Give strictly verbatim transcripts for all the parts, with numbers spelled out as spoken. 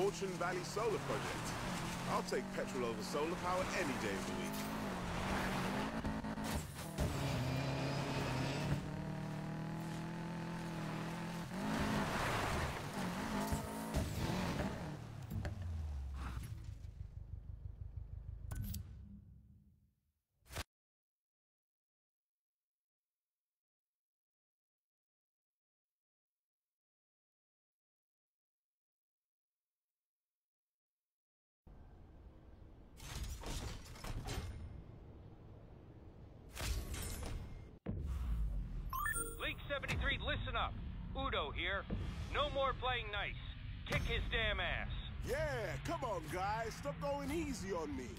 Fortune Valley Solar Project. I'll take petrol over solar power any day of the week. League seventy-three, listen up. Udo here. No more playing nice. Kick his damn ass. Yeah, come on, guys. Stop going easy on me.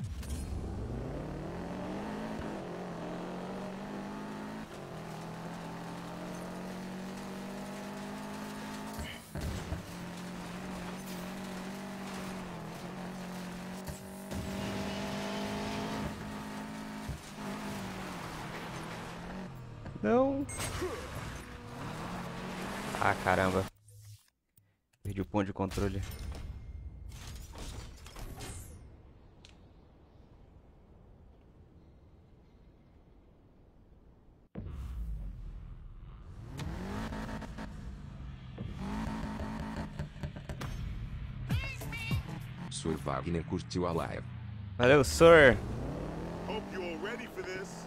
Não. Ah, caramba. Perdi o ponto de controle. Sr. Wagner curtiu a live. Valeu, Sir. Hope you're all ready for this.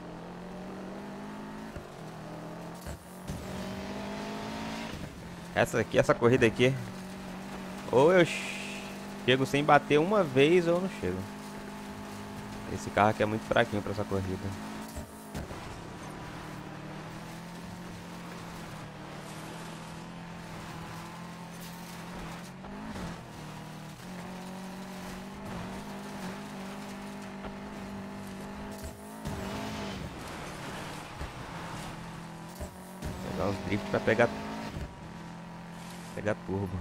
Essa aqui, essa corrida aqui. Ou eu chego sem bater uma vez ou eu não chego. Esse carro aqui é muito fraquinho pra essa corrida. Pegar uns drift pra pegar Pegar turbo.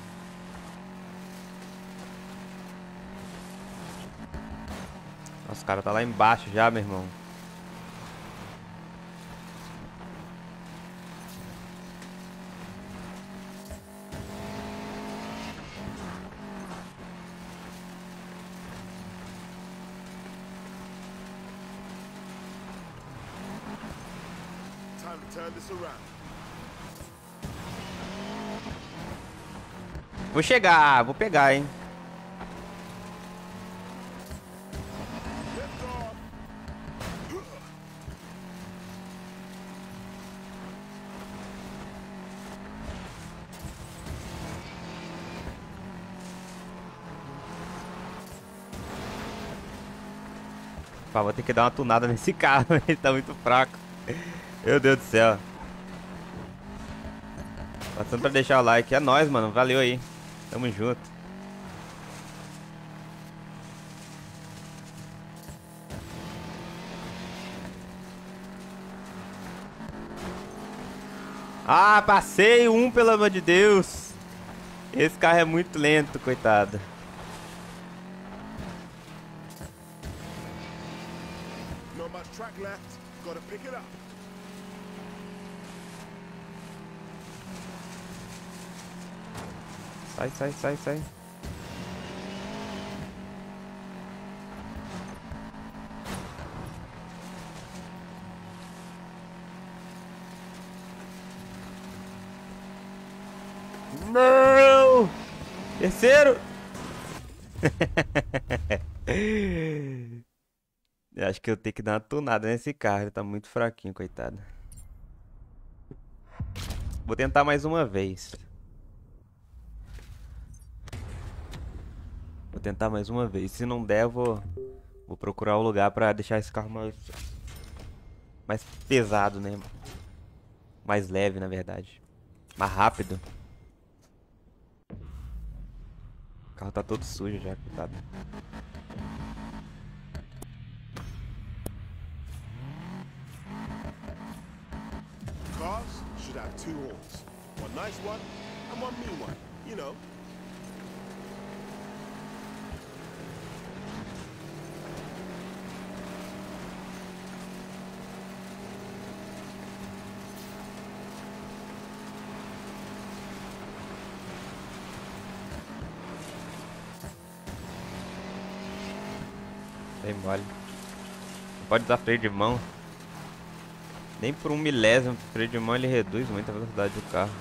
Nossa, o cara tá lá embaixo já, meu irmão. Time to turn this around. Vou chegar, vou pegar, hein. Lift off. Pá, vou ter que dar uma tunada nesse carro, ele tá muito fraco. Meu Deus do céu. Passando pra deixar o like. É nóis, mano. Valeu aí. Tamo junto. Ah, passei um, pelo amor de Deus. Esse carro é muito lento, coitado. Not much track left. Gotta pick it up. Sai, sai, sai, sai. Não! Terceiro! Eu acho que eu tenho que dar uma tunada nesse carro, ele tá muito fraquinho, coitado. Vou tentar mais uma vez. Vou tentar mais uma vez. Se não der, eu vou, vou procurar um lugar pra deixar esse carro mais, mais pesado, né? Mais leve, na verdade. Mais rápido. O carro tá todo sujo já, coitado. Cars should have two horns. One nice one and one mean one. You know. Bem mole. Não pode usar freio de mão. Nem por um milésimo de freio de mão ele reduz muito a velocidade do carro.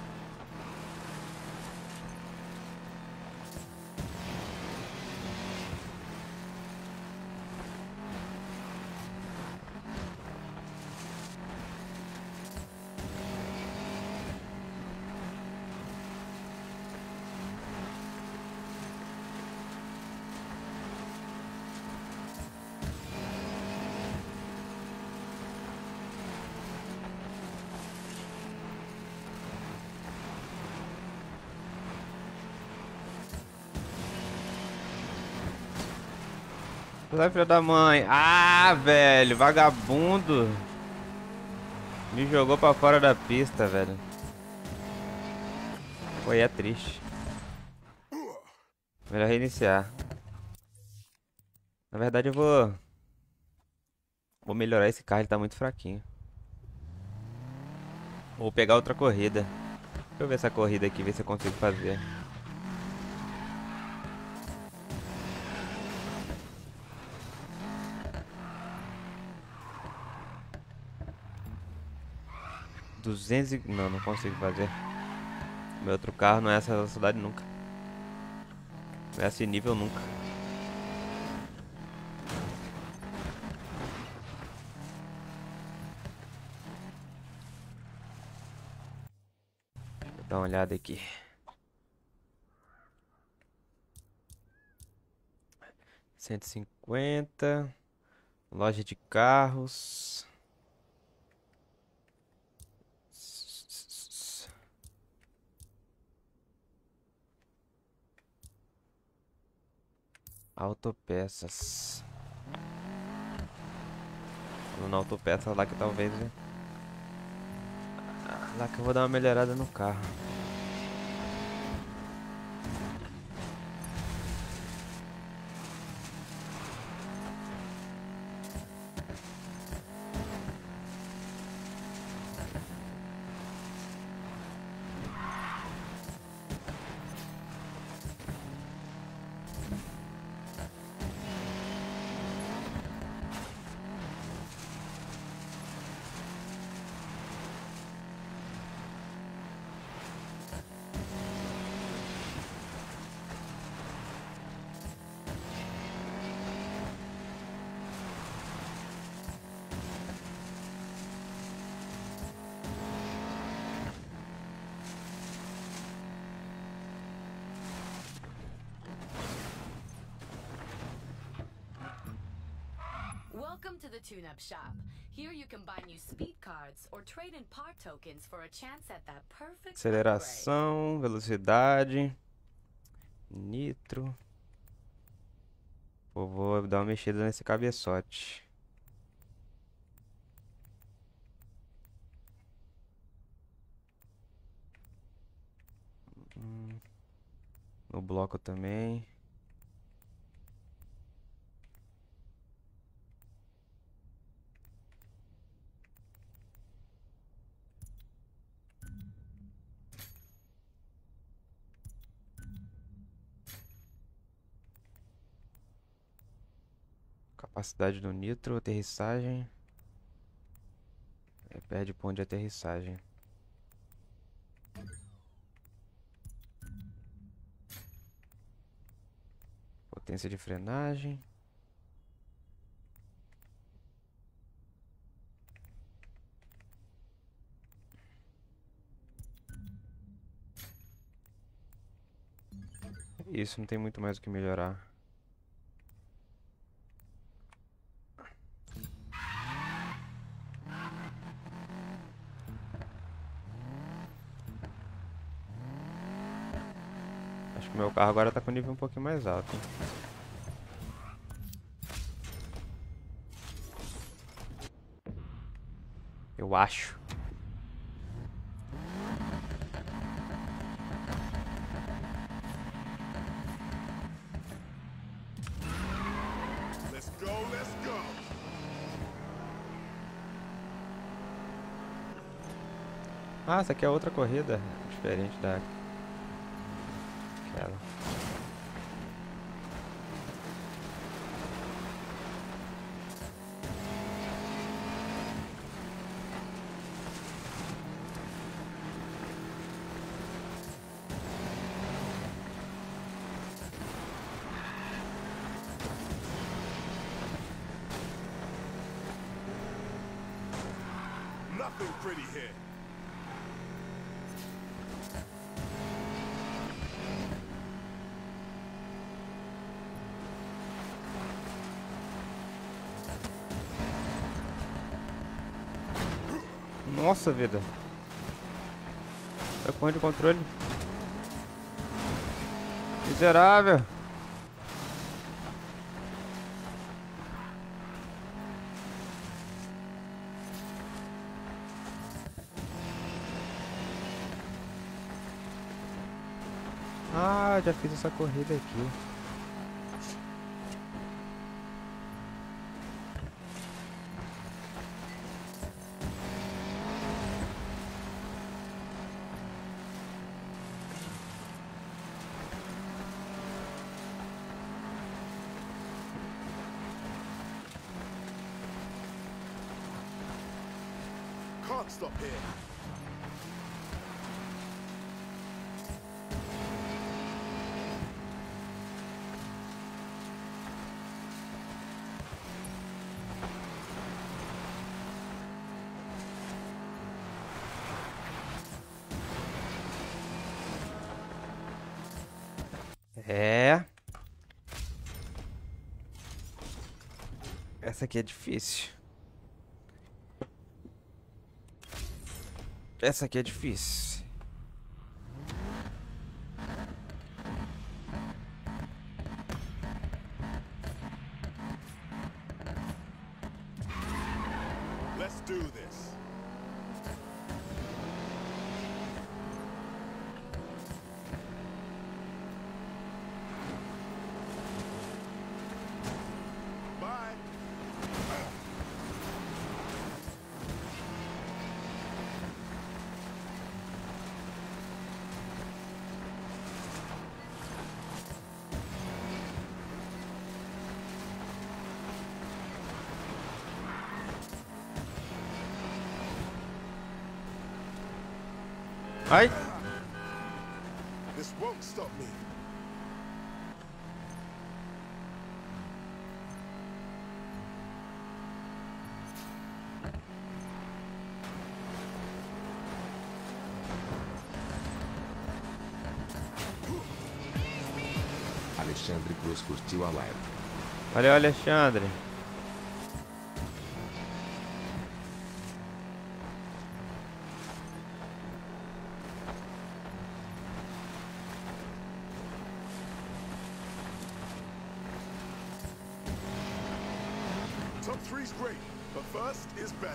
Sai, filha da mãe. Ah, velho, vagabundo. Me jogou pra fora da pista, velho. Pô, é triste. Melhor reiniciar. Na verdade eu vou... Vou melhorar esse carro, ele tá muito fraquinho. Vou pegar outra corrida. Deixa eu ver essa corrida aqui, ver se eu consigo fazer. duzentos e... Não, não consigo fazer. Meu outro carro não é essa velocidade nunca. Não é esse nível nunca. Deixa eu dar uma olhada aqui. cento e cinquenta. Loja de carros. Autopeças. Vou na autopeças lá que talvez... Né? Lá que eu vou dar uma melhorada no carro. Welcome to the tune-up shop. Here you can buy new speed cards or trade in part tokens for a chance at that perfect Aceleração, velocidade, nitro. Pô, vou dar uma mexida nesse cabeçote. Hum, no bloco também. Capacidade do nitro, aterrissagem. É, perde ponto de aterrissagem. Potência de frenagem. Isso, não tem muito mais o que melhorar. Acho que meu carro agora tá com nível um pouquinho mais alto, hein? Eu acho. Let's go, let's go. Ah, essa aqui é outra corrida diferente da aquela. nothing pretty here. Nossa vida. É ponto de controle. Miserável. Ah, já fiz essa corrida aqui. Can't stop here. É. Essa aqui é difícil. Essa aqui é difícil. Let's do this. Bye. Ai. This won't stop me. Alexandre Cruz curtiu a live. Valeu, Alexandre. Top three's great, but first is better.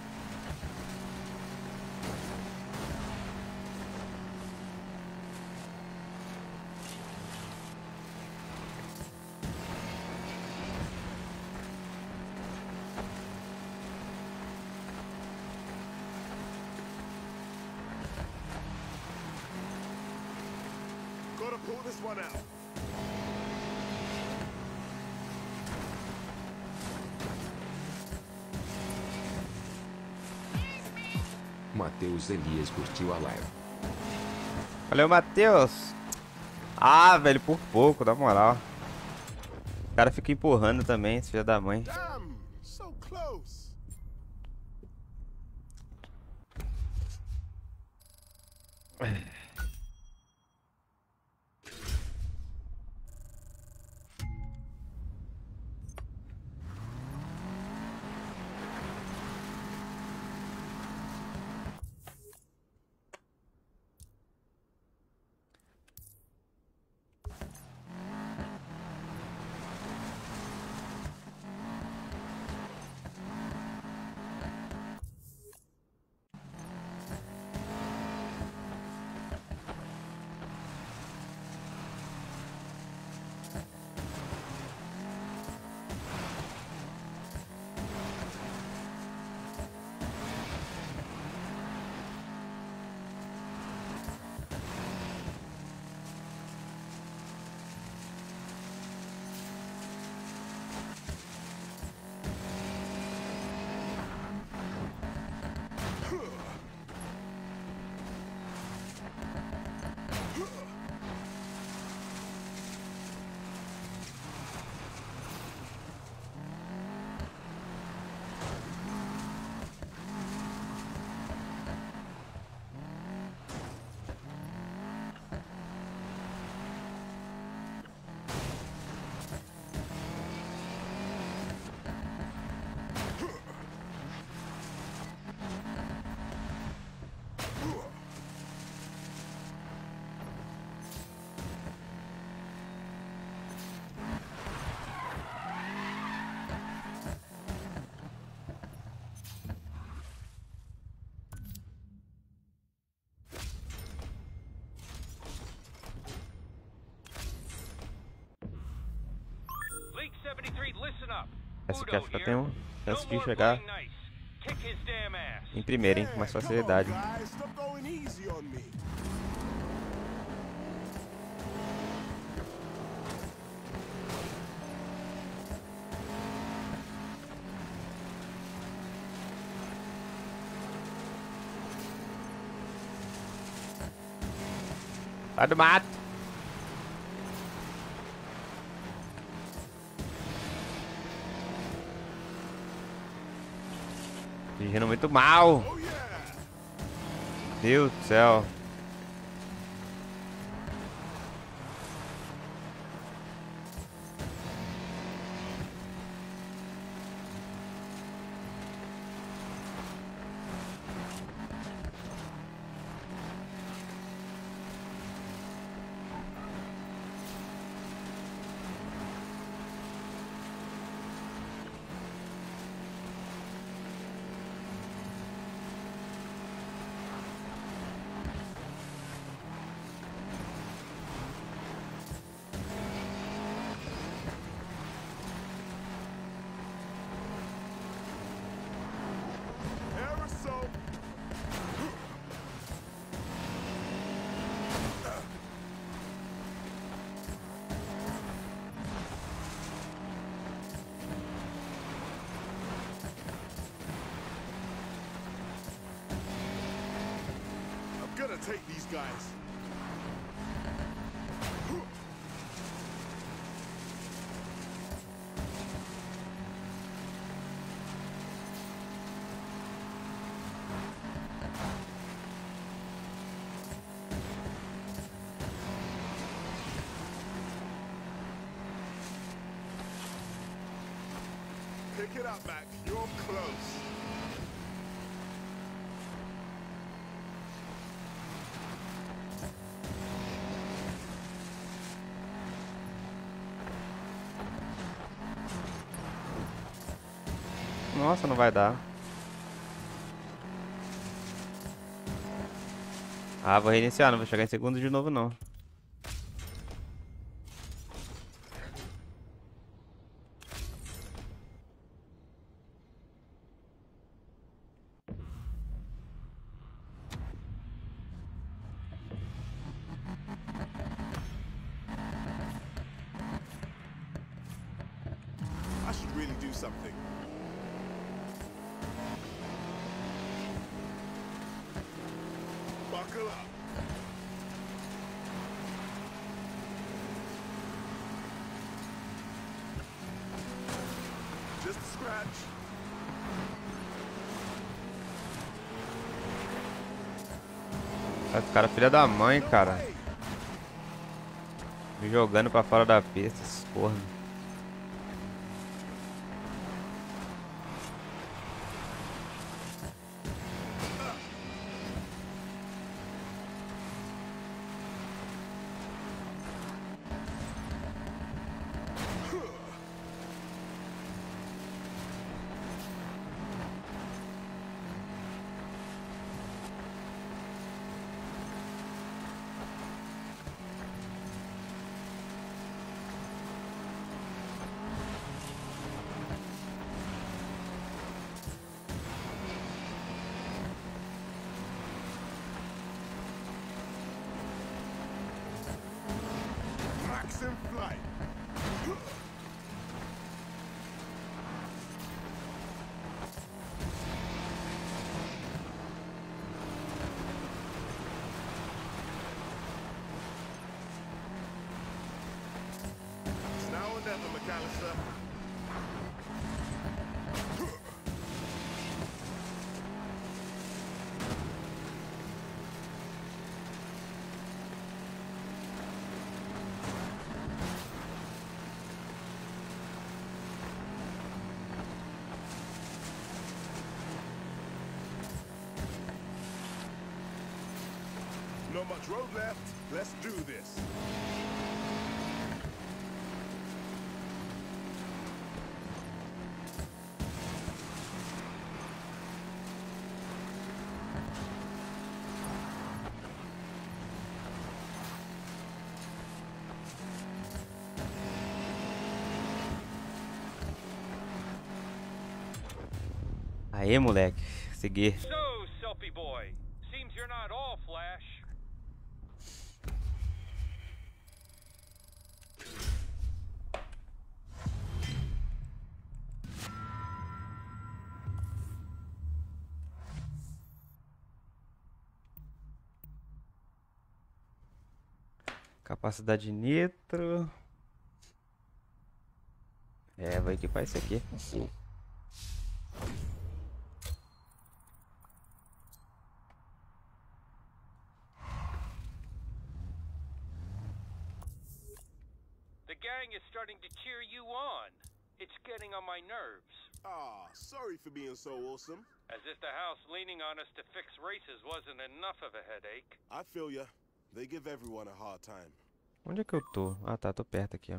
Gotta pull this one out. Matheus Elias curtiu a live. Valeu, Matheus. Ah, velho, por pouco, na moral. O cara fica empurrando também, esse filho da mãe. Damn, so close. listen up. Essa aqui Udo acho que eu here. tenho No chance de more chegar playing nice. Kick his damn ass. em primeiro, hein? Com mais Yeah, come on, facilidade. guys. Stop going easy on me. Sai do mato! Dirigindo muito mal! Oh, yeah. Deus do céu! Aerosol. I'm gonna take these guys. Pick it up, Mac. You're close. Nossa, não vai dar. Ah, vou reiniciar, não vou chegar em segundo de novo não. I should really do something. Buckle up. Just a scratch. Esse cara é filha da mãe, cara. Me jogando pra fora da pista, esses corno. Max in flight. It's now or never, McAllister. Not much road left. Let's do this. Aê, moleque. Seguir. So, Selfie boy, seems you're not all flash. Capacidade nitro. É, vou equipar isso aqui. The gang is starting to cheer you on. It's getting on my nerves. Ah, sorry for being so awesome. As if the house leaning on us to fix races wasn't enough of a headache. I feel ya. They give everyone a hard time. Onde é que eu tô? Ah, tá, tô perto aqui, ó.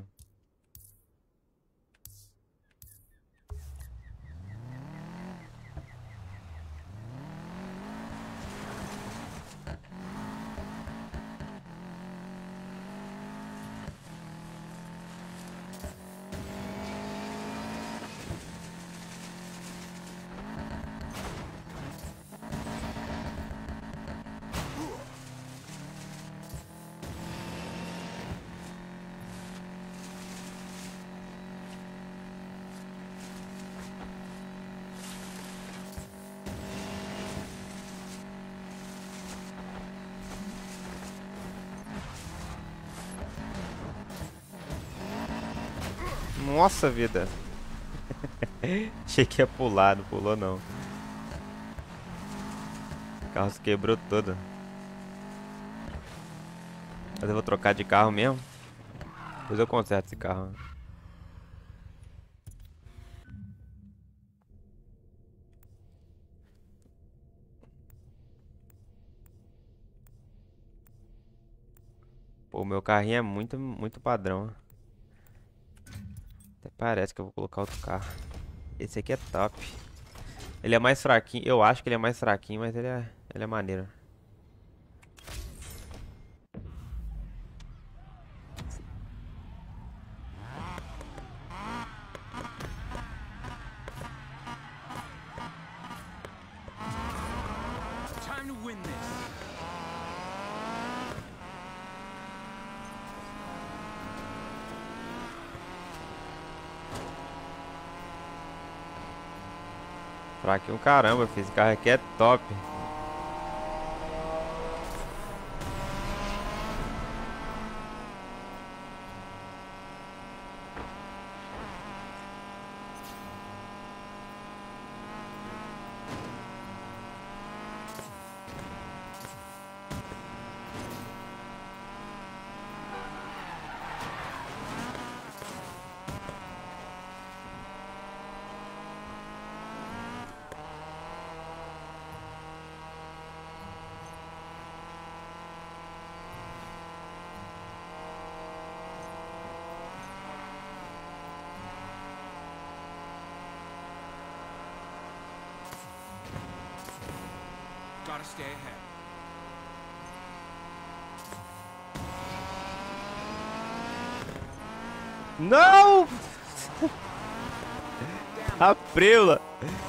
Nossa vida. Achei que ia pular, não pulou não. O carro se quebrou todo. Mas eu vou trocar de carro mesmo. Depois eu conserto esse carro. Pô, o meu carrinho é muito, muito padrão. Até parece que eu vou colocar outro carro. Esse aqui é top. Ele é mais fraquinho. Eu acho que ele é mais fraquinho, mas ele é, ele é maneiro. Time to win this. Fraquinho caramba, filho. Esse carro aqui é top. Gotta stay ahead. Não! A preula!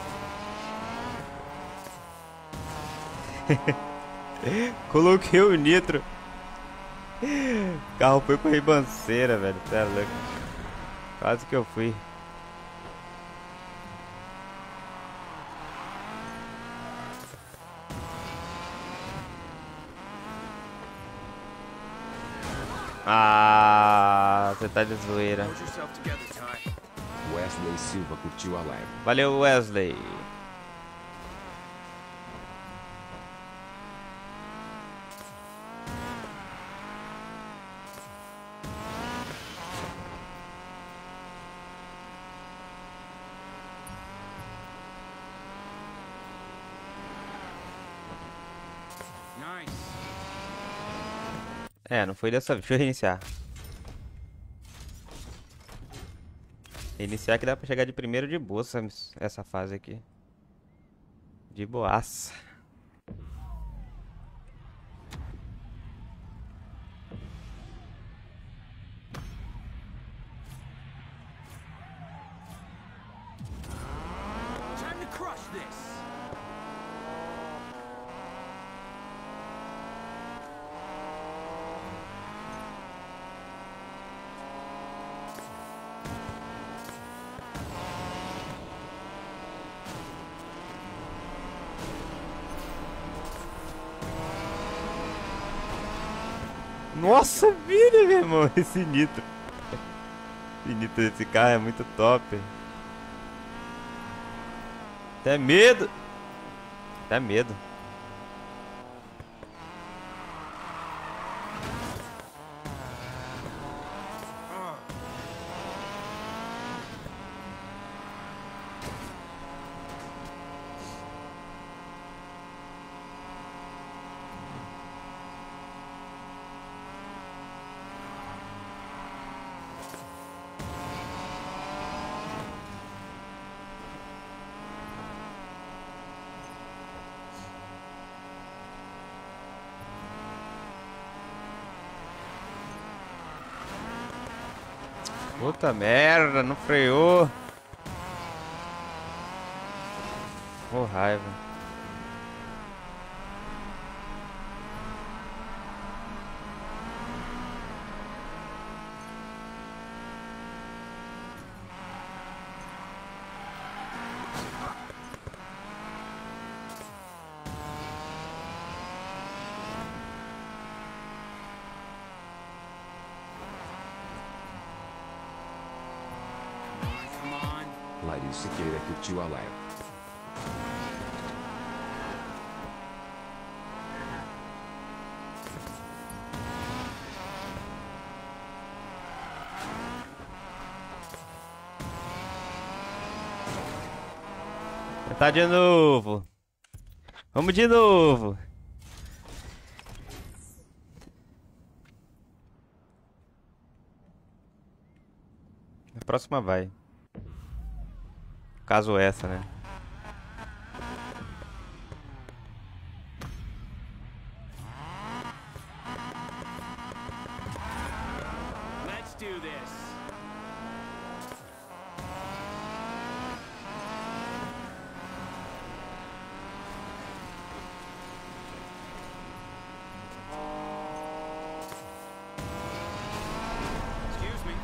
Coloquei o nitro. O carro foi pra ribanceira, velho. Tá louco. Quase que eu fui. Ah, você tá de zoeira. Hold yourself together, Ty. Wesley Silva curtiu a live. Valeu, Wesley. Nice. É, não foi dessa vez. Deixa eu reiniciar. Reiniciar que dá pra chegar de primeiro de boa essa, essa fase aqui. De boaça. Time to crush this? Nossa vida, meu irmão, esse nitro. Esse nitro desse carro é muito top. Até medo. Até medo. Puta merda, não freou. Ô, raiva. Laís Siqueira curtiu a live. Tá de novo. Vamos de novo. A próxima vai. Caso essa, né? Let's do this. Excuse me.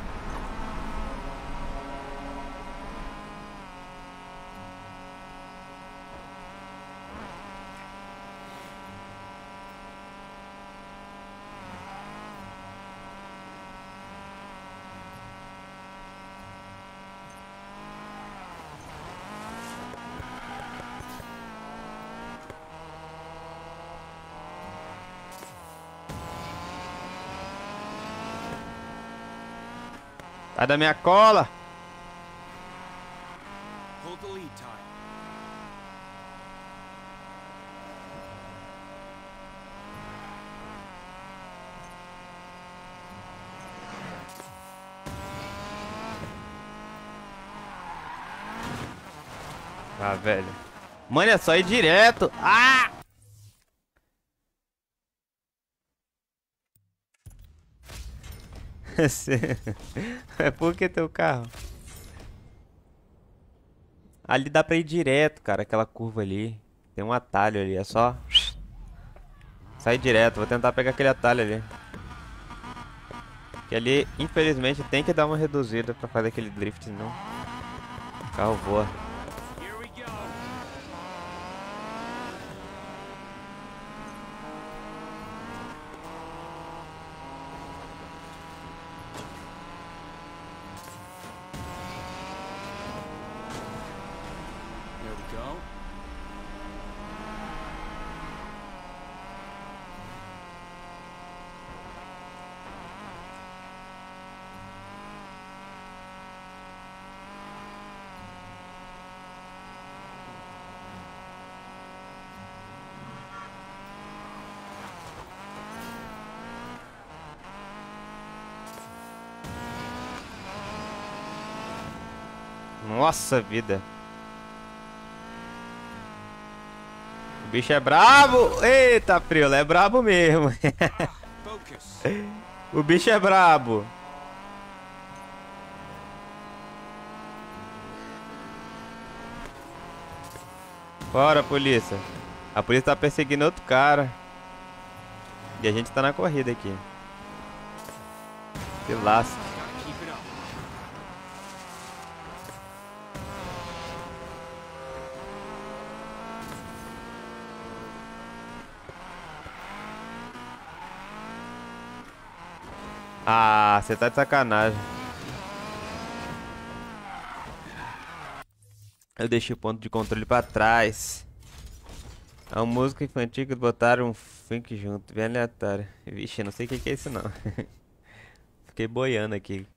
Sai da minha cola. Hold the lead time. Ah, velho. Mano, é só ir direto. Ah! É porque teu carro. Ali dá pra ir direto, cara. Aquela curva ali. Tem um atalho ali. É só sair direto. Vou tentar pegar aquele atalho ali. Que ali, infelizmente, tem que dar uma reduzida pra fazer aquele drift, senão o carro voa. Here we go. There we go. Nossa vida. O bicho é brabo. Eita, Friola, é brabo mesmo. Focus. O bicho é brabo. Bora, polícia. A polícia tá perseguindo outro cara. E a gente tá na corrida aqui. Se lasca. Ah, você tá de sacanagem. Eu deixei o ponto de controle pra trás. É uma música infantil que botaram um funk junto, bem aleatório. Vixe, não sei o que que é isso não. Fiquei boiando aqui.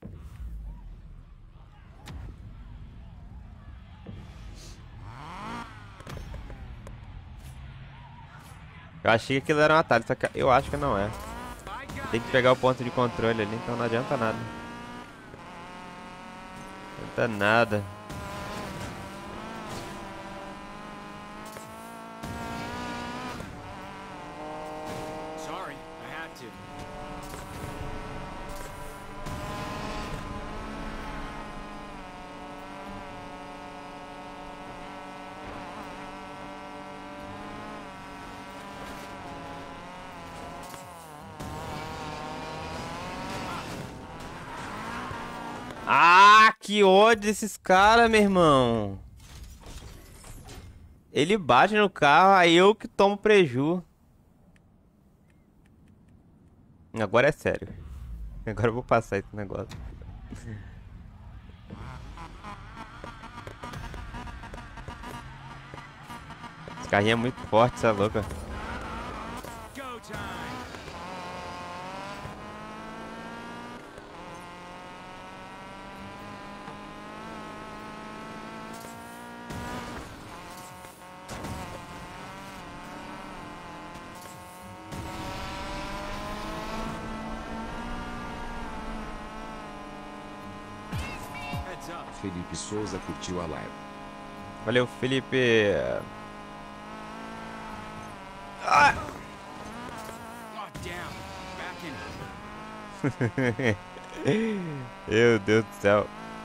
Eu achei que aquilo era um atalho, só que eu acho que não é. Tem que pegar o ponto de controle ali, então não adianta nada. Não adianta nada. Sorry, I had to. Ah, que ódio desses caras, meu irmão. Ele bate no carro, aí eu que tomo preju. Agora é sério. Agora eu vou passar esse negócio. Esse carrinho é muito forte, você é louca. Go time. Heads up. Felipe Souza curtiu a live. Valeu, Felipe. Ah! God damn. Back in. Meu Deus do céu.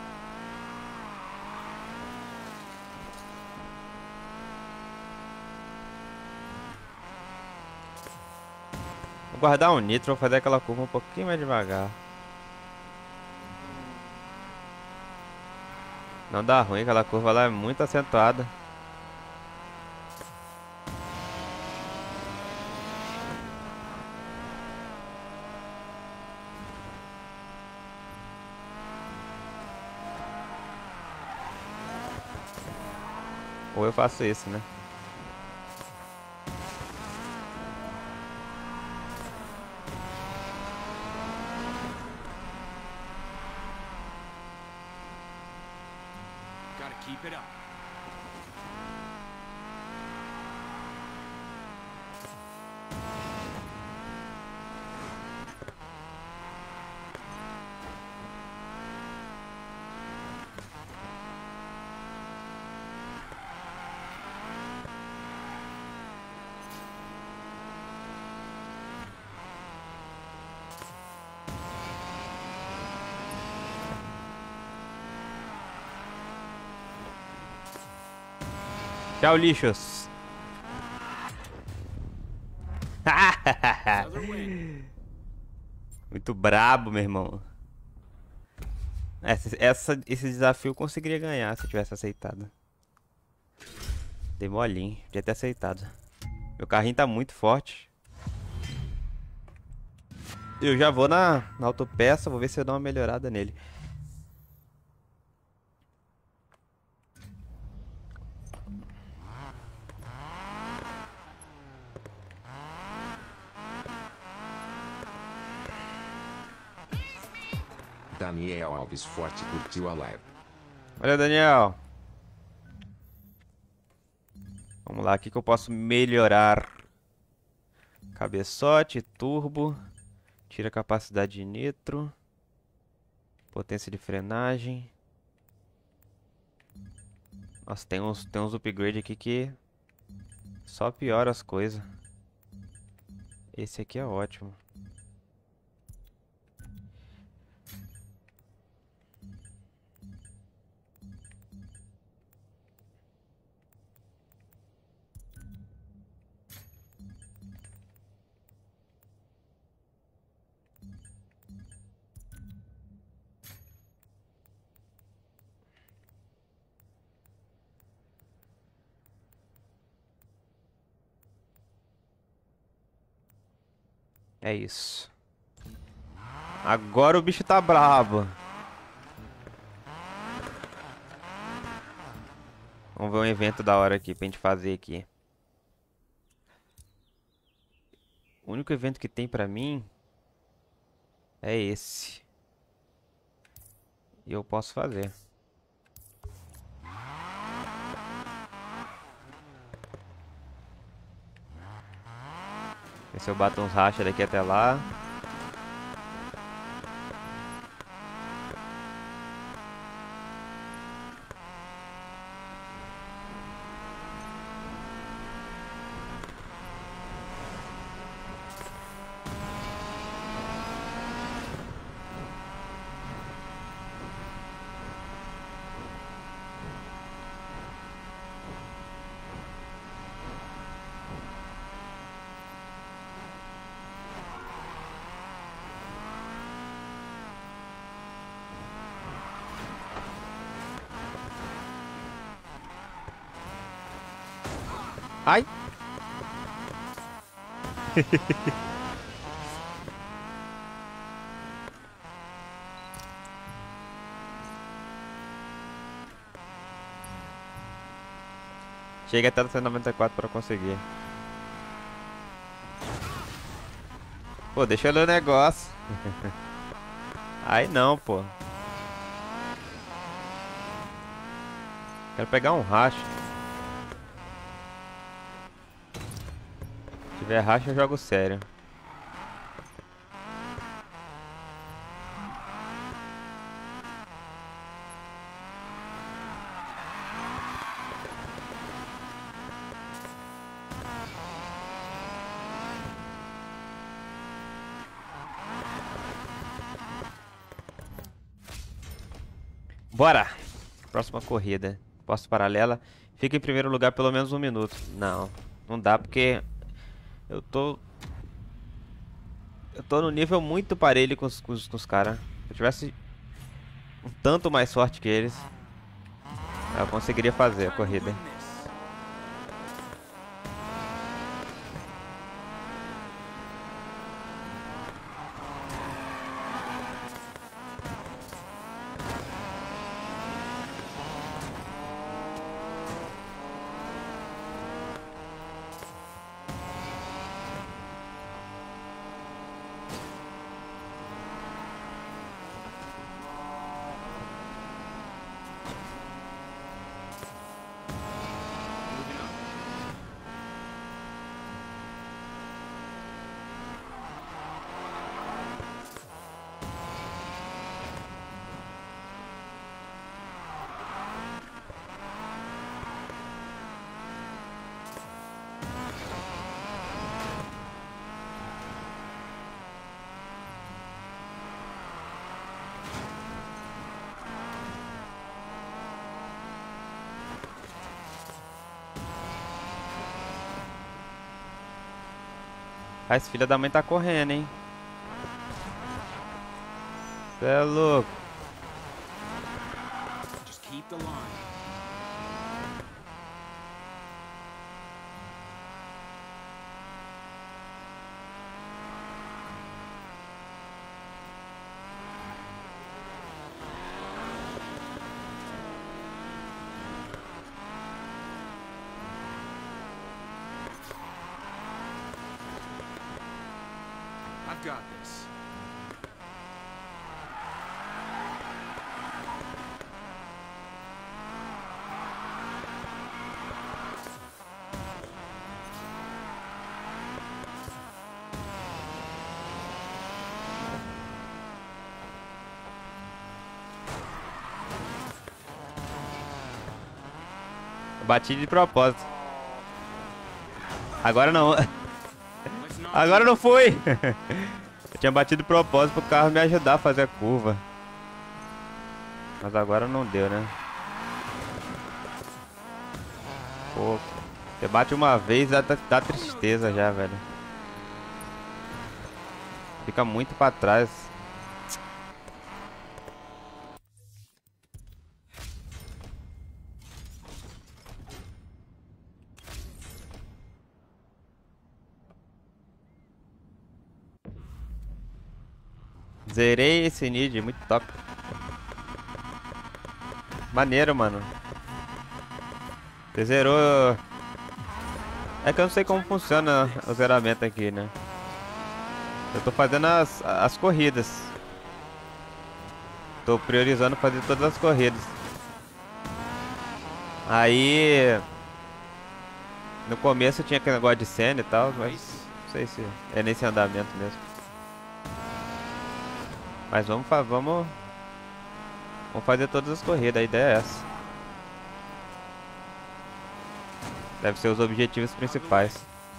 Vou guardar um nitro, vou fazer aquela curva um pouquinho mais devagar. Não dá ruim, aquela curva lá é muito acentuada. Ou eu faço isso, né? Gotta keep it up. Tchau, lixos. Another win. Muito brabo, meu irmão. Essa, essa- esse desafio eu conseguiria ganhar se eu tivesse aceitado. Dei molinho, podia ter aceitado. Meu carrinho tá muito forte. Eu já vou na, na autopeça, vou ver se eu dou uma melhorada nele. Daniel Alves Forte curtiu a live. Valeu, Daniel. Vamos lá, o que que eu posso melhorar? Cabeçote, turbo. Tira a capacidade de nitro. Potência de frenagem. Nossa, tem uns, tem uns upgrade aqui que só piora as coisas. Esse aqui é ótimo. É isso. Agora o bicho tá brabo. Vamos ver um evento da hora aqui pra gente fazer aqui. O único evento que tem pra mim é esse. E eu posso fazer. Ver se eu bato uns racha daqui até lá. Ai! Chega até o cento e noventa e quatro pra conseguir. Pô, deixa eu ler o negócio. Aí não, pô. Quero pegar um racho. Se tiver racha, eu jogo sério. Bora! Próxima corrida. Posto paralela. Fica em primeiro lugar pelo menos um minuto. Não, não dá porque eu tô... Eu tô no nível muito parelho com os, com os, com os caras. Se eu tivesse um tanto mais forte que eles, eu conseguiria fazer a corrida. Ah, esse filho da mãe tá correndo, hein? Cê é louco. Just keep the line. I've got this. Bati de propósito. Agora não. Let's not Agora não foi. Eu tinha batido de propósito pro carro me ajudar a fazer a curva. Mas agora não deu, né? Pô, você bate uma vez, dá, dá tristeza já, velho. Fica muito pra trás. Zerei esse Need, muito top. Maneiro, mano. Você zerou... É que eu não sei como funciona o zeramento aqui, né? Eu tô fazendo as, as corridas. Tô priorizando fazer todas as corridas. Aí... No começo tinha aquele negócio de cena e tal, mas não sei se é nesse andamento mesmo. Mas vamos, vamos, vamos fazer todas as corridas, a ideia é essa. Deve ser os objetivos principais.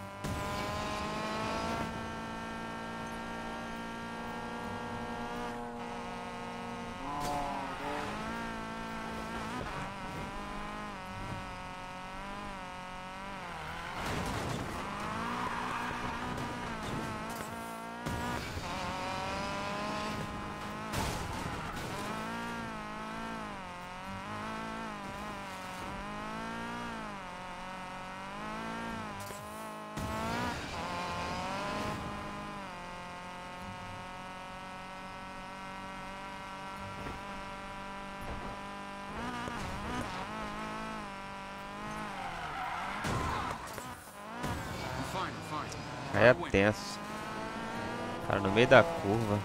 É tenso. Cara, no meio da curva.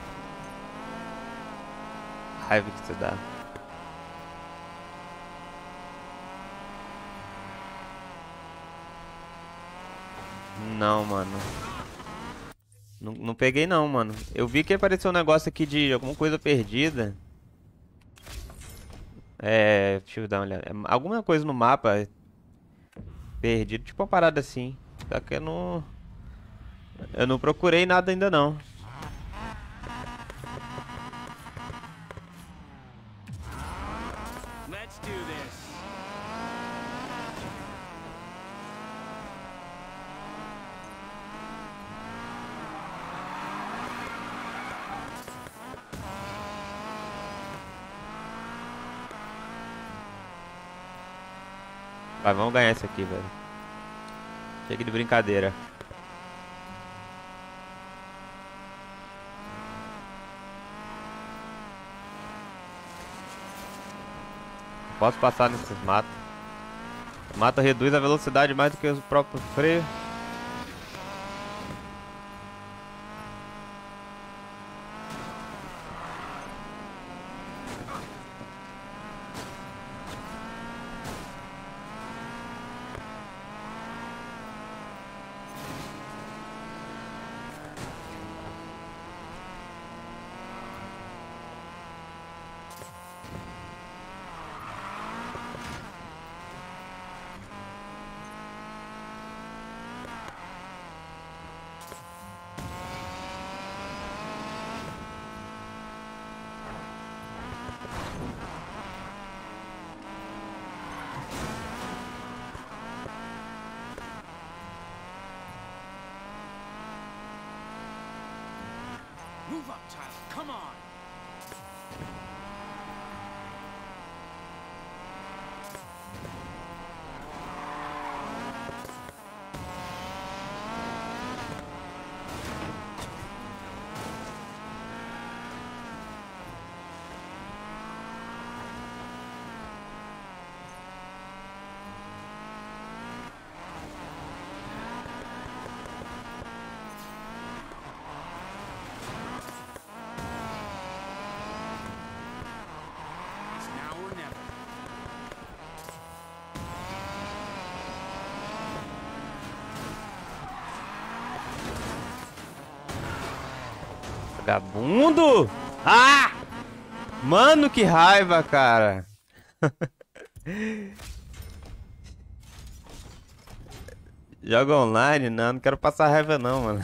Raiva que você dá. Não, mano. Não, não peguei não, mano. Eu vi que apareceu um negócio aqui de alguma coisa perdida. É... Deixa eu dar uma olhada. É alguma coisa no mapa perdido, tipo uma parada assim. Só que eu não... Eu não procurei nada ainda não. Let's do this. Vai, vamos ganhar isso aqui, velho. Chega de brincadeira. Posso passar nesses matos. O mato reduz a velocidade mais do que o próprio freio. Move up, Tyler. Come on. It's now or never. Vagabundo! Ah! Mano, que raiva, cara. Joga online? Não, não quero passar raiva não, mano.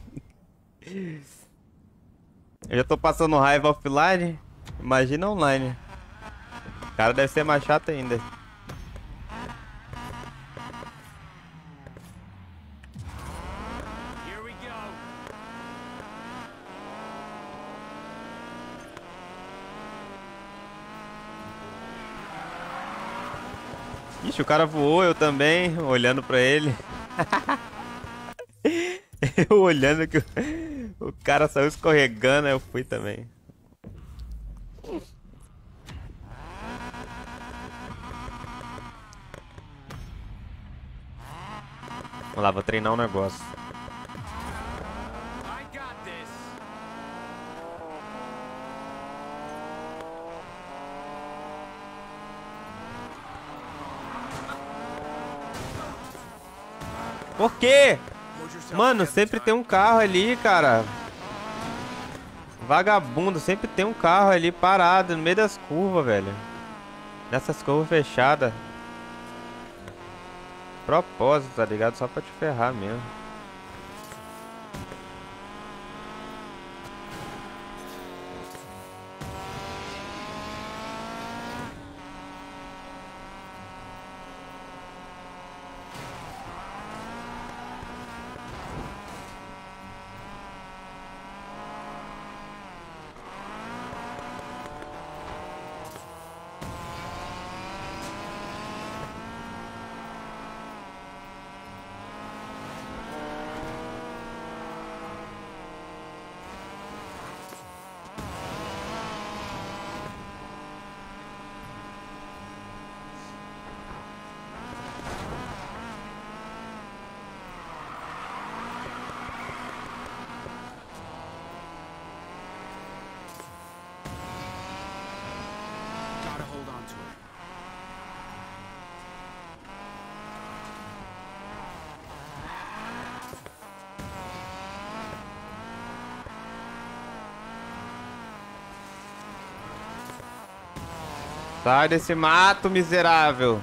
Eu já tô passando raiva offline. Imagina online. O cara deve ser mais chato ainda. Here we go. Ixi, o cara voou, eu também, olhando pra ele. Eu olhando que o, o cara saiu escorregando, aí eu fui também. Vamos lá, vou treinar um negócio. I got this. Por quê? Hold yourself Mano, together, sempre Todd. tem um carro ali, cara. Vagabundo, sempre tem um carro ali parado no meio das curvas, velho. Nessas curvas fechadas. Propósito, tá ligado? Só pra te ferrar mesmo. Gotta hold on to it. Sai desse mato, miserável.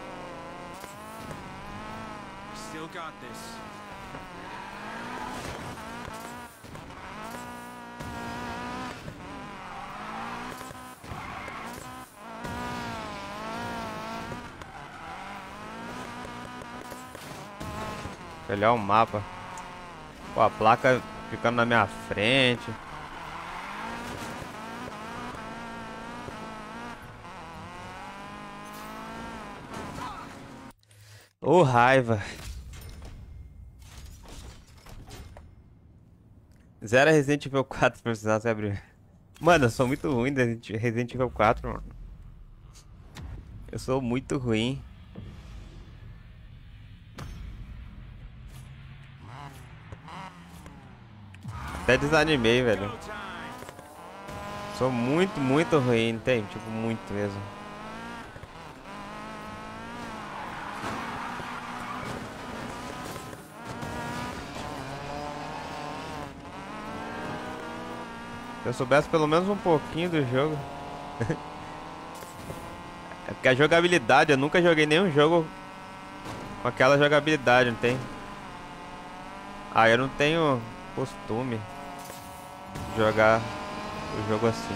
Still got this. Olhar o mapa. Pô, a placa ficando na minha frente. Ô, raiva. Zero Resident Evil quatro pra precisar se abrir. Mano, eu sou muito ruim de Resident Evil quatro, mano. Eu sou muito ruim. Até desanimei, velho. Go time. Sou muito, muito ruim, tem? Tipo, muito mesmo. Se eu soubesse pelo menos um pouquinho do jogo. É porque a jogabilidade, eu nunca joguei nenhum jogo com aquela jogabilidade, não tem? Ah, eu não tenho costume de jogar o jogo assim.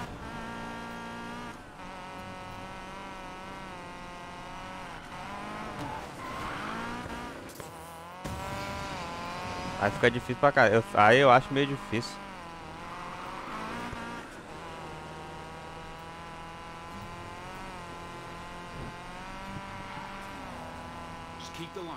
Aí fica difícil pra cá. Eu, aí eu acho meio difícil. Just keep the line.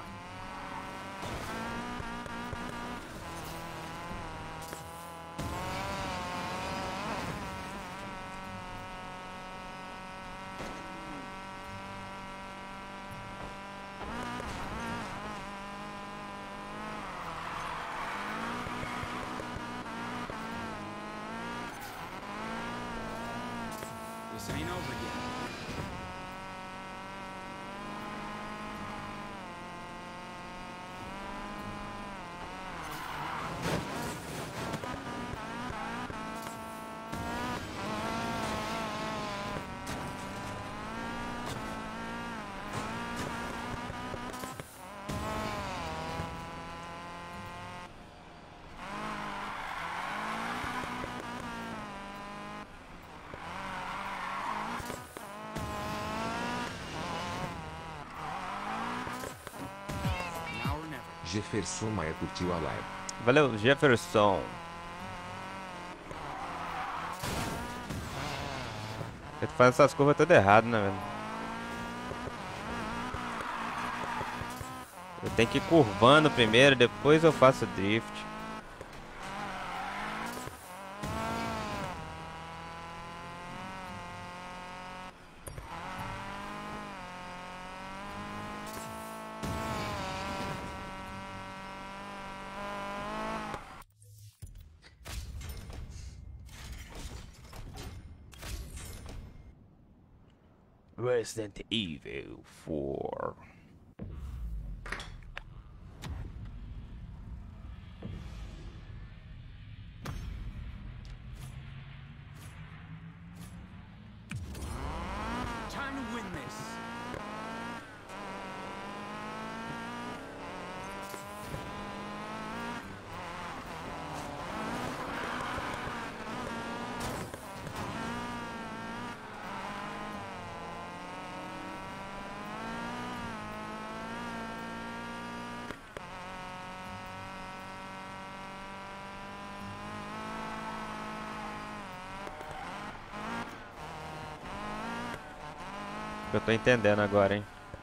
This ain't over yet. Now or never. Jefferson Maia curtiu a live. Valeu, Jefferson. Eu tô fazendo essas curvas tudo errado, né, velho? Eu tenho que ir curvando primeiro, depois eu faço drift. Resident Evil four. Time to win this. Eu tô entendendo agora, hein?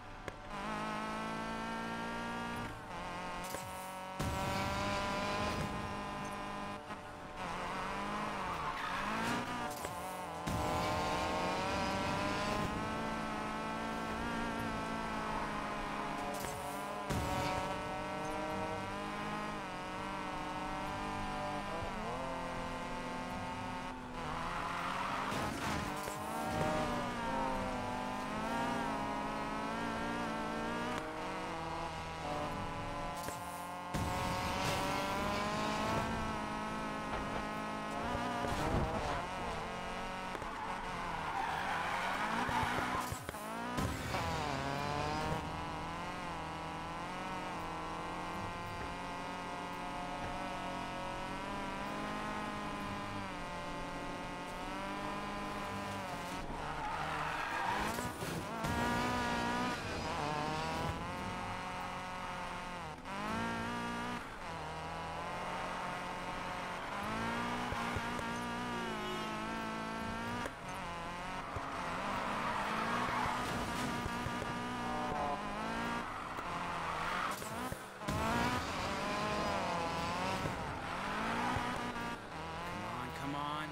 Come on, come on.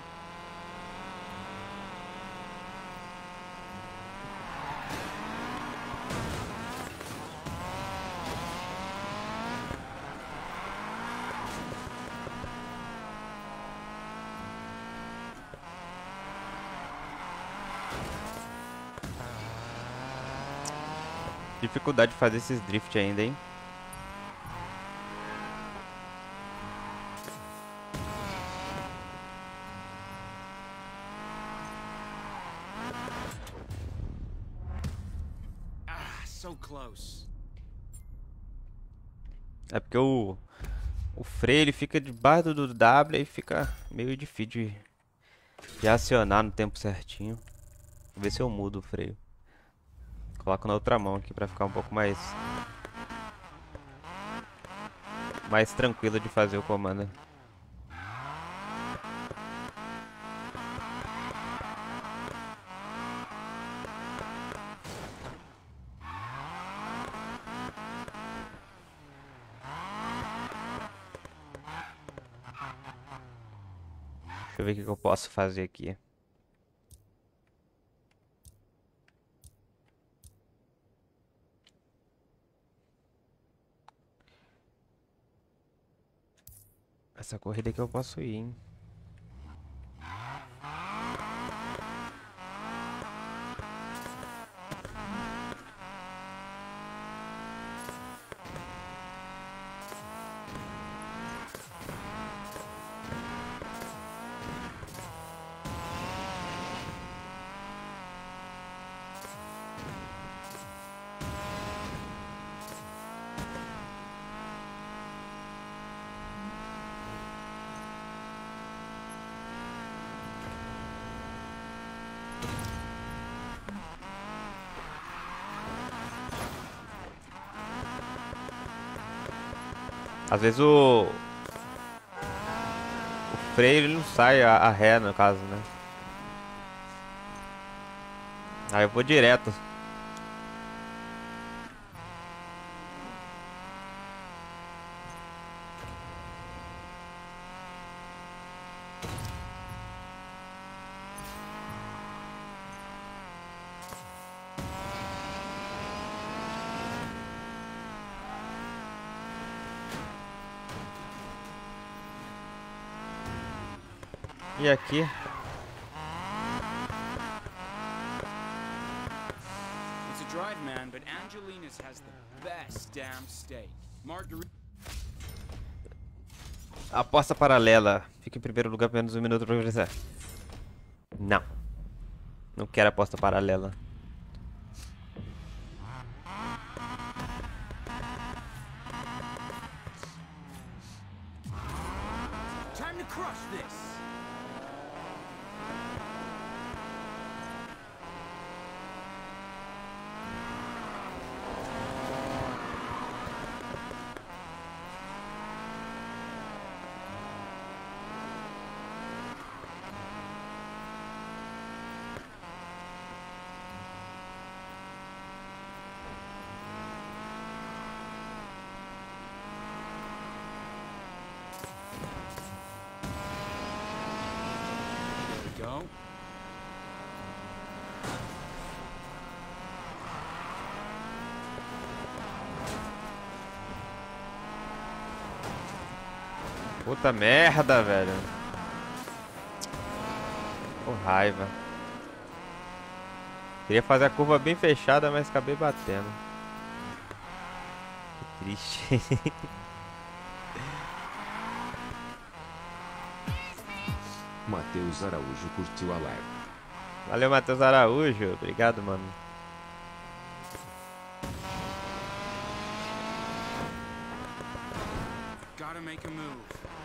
Dificuldade de fazer esses drift ainda, hein? Ah, so close. É porque o, o freio ele fica debaixo do W e fica meio difícil de, de acionar no tempo certinho. Vou ver se eu mudo o freio. Coloco na outra mão aqui pra ficar um pouco mais mais tranquilo de fazer o comando. Deixa eu ver o que que eu posso fazer aqui. Essa corrida aqui eu posso ir, hein? Às vezes o, o freio ele não sai a, a ré, no caso, né? Aí eu vou direto. E aqui Martinez has the best damn steak. Margarita. Aposta paralela. Fica em primeiro lugar por menos um minuto pra progressar. Não. Não quero aposta paralela. Time to crush this. Go. Puta merda, velho. Com raiva. Queria fazer a curva bem fechada, mas acabei batendo. Que triste. Matheus Araújo curtiu a live. Valeu, Matheus Araújo. Obrigado, mano. Gotta make a move.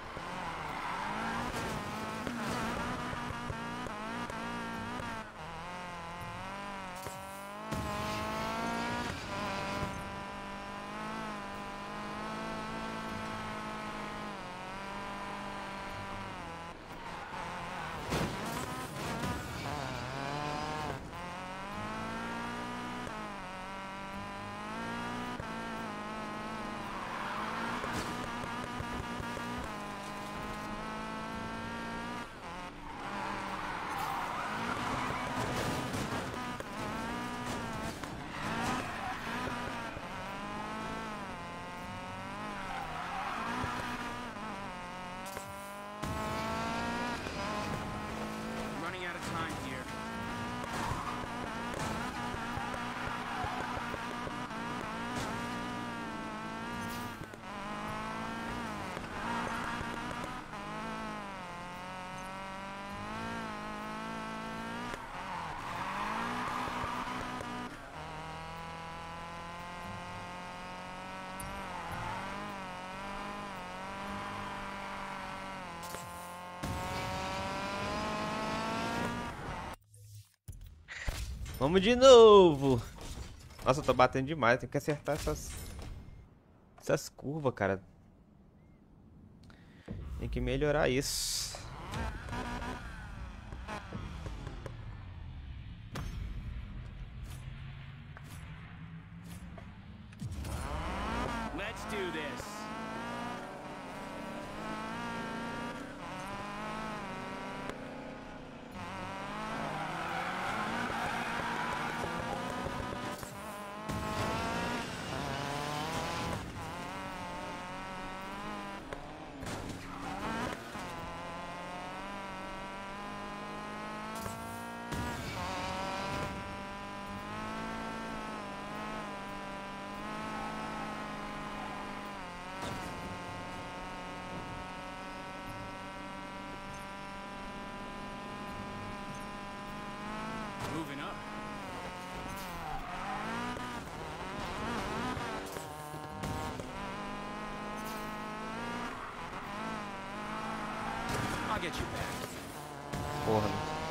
Running out of time here. Vamos de novo. Nossa, eu tô batendo demais. Tem que acertar essas... Essas curvas, cara. Tem que melhorar isso. Let's do this. Moving up. I'll get you back. Porra.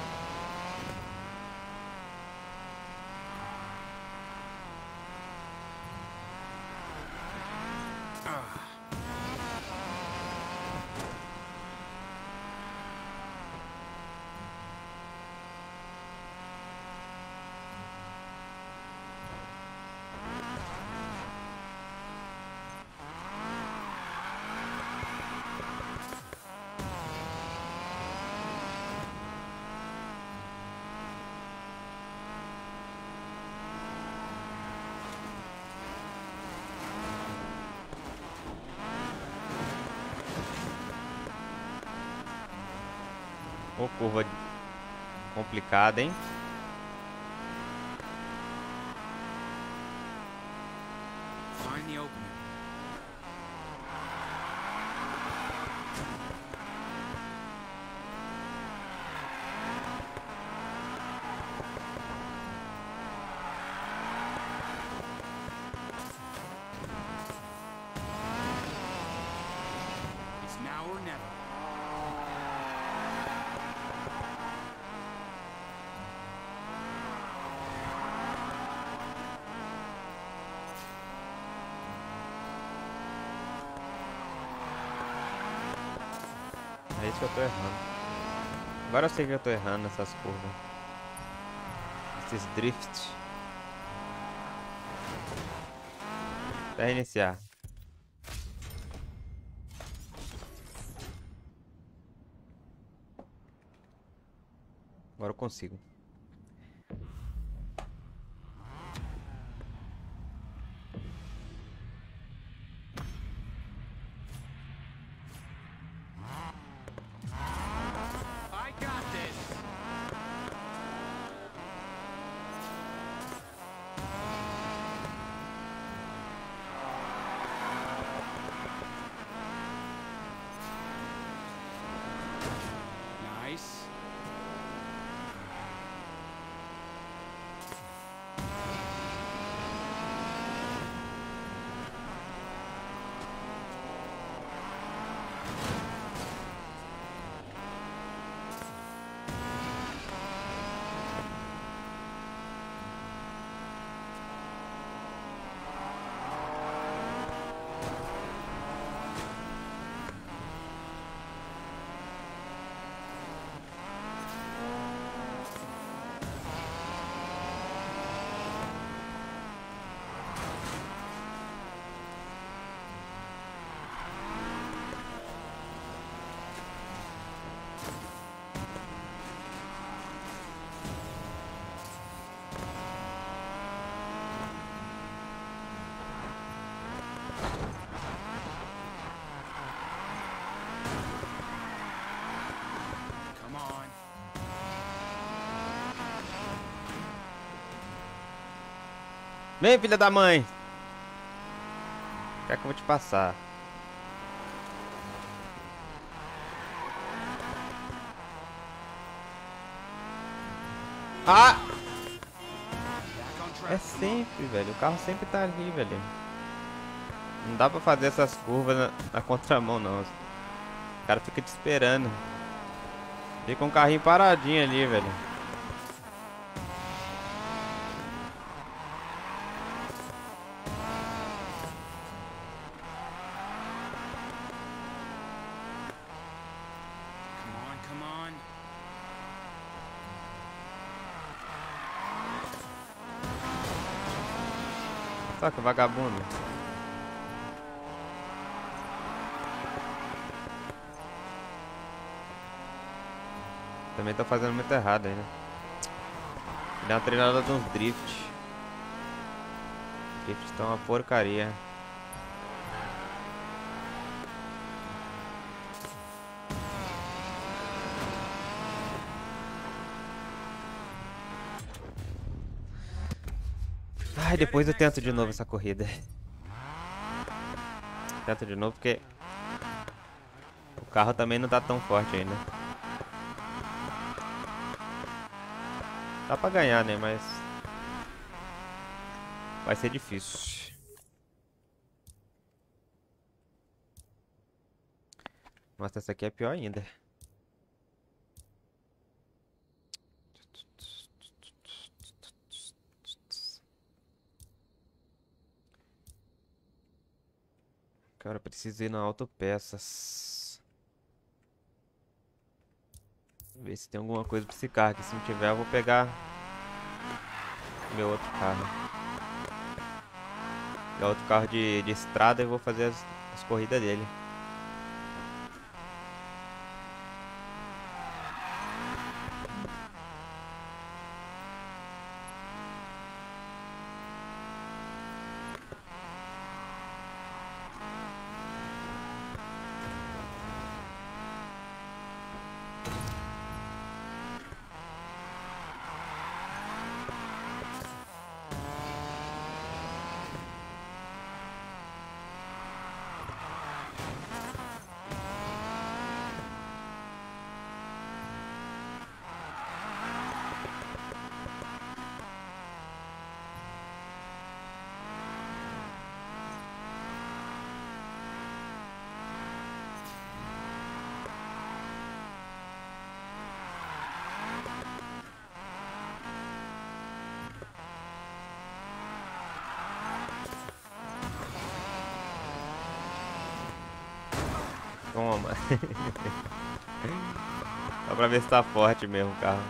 Ô, curva complicada, hein? the opening. It's now or never. É isso que eu tô errando. Agora eu sei que eu tô errando nessas curvas. Esses drifts. Pra reiniciar. Agora eu consigo. I got this. Nice. Come on. Vem, filha da mãe! Quer que eu vou te passar? Ah! Back on track. É sempre, velho. O carro sempre tá ali, velho. Não dá pra fazer essas curvas na, na contramão, não. O cara fica te esperando. Fica um carrinho paradinho ali, velho. Come on, come on. Só que vagabundo. Também tô fazendo muito errado aí, né? Dá uma treinada de uns drift. Drift estão uma porcaria. Ai, depois eu tento de novo essa corrida. Tento de novo porque o carro também não tá tão forte ainda. Dá pra ganhar, né? Mas vai ser difícil. Nossa, essa aqui é pior ainda. Cara, eu preciso ir na Autopeças. Ver se tem alguma coisa pra esse carro. Que se não tiver, eu vou pegar meu outro carro. Pegar outro carro de, de estrada e vou fazer as, as corridas dele. Toma. Só pra ver se tá forte mesmo o carro.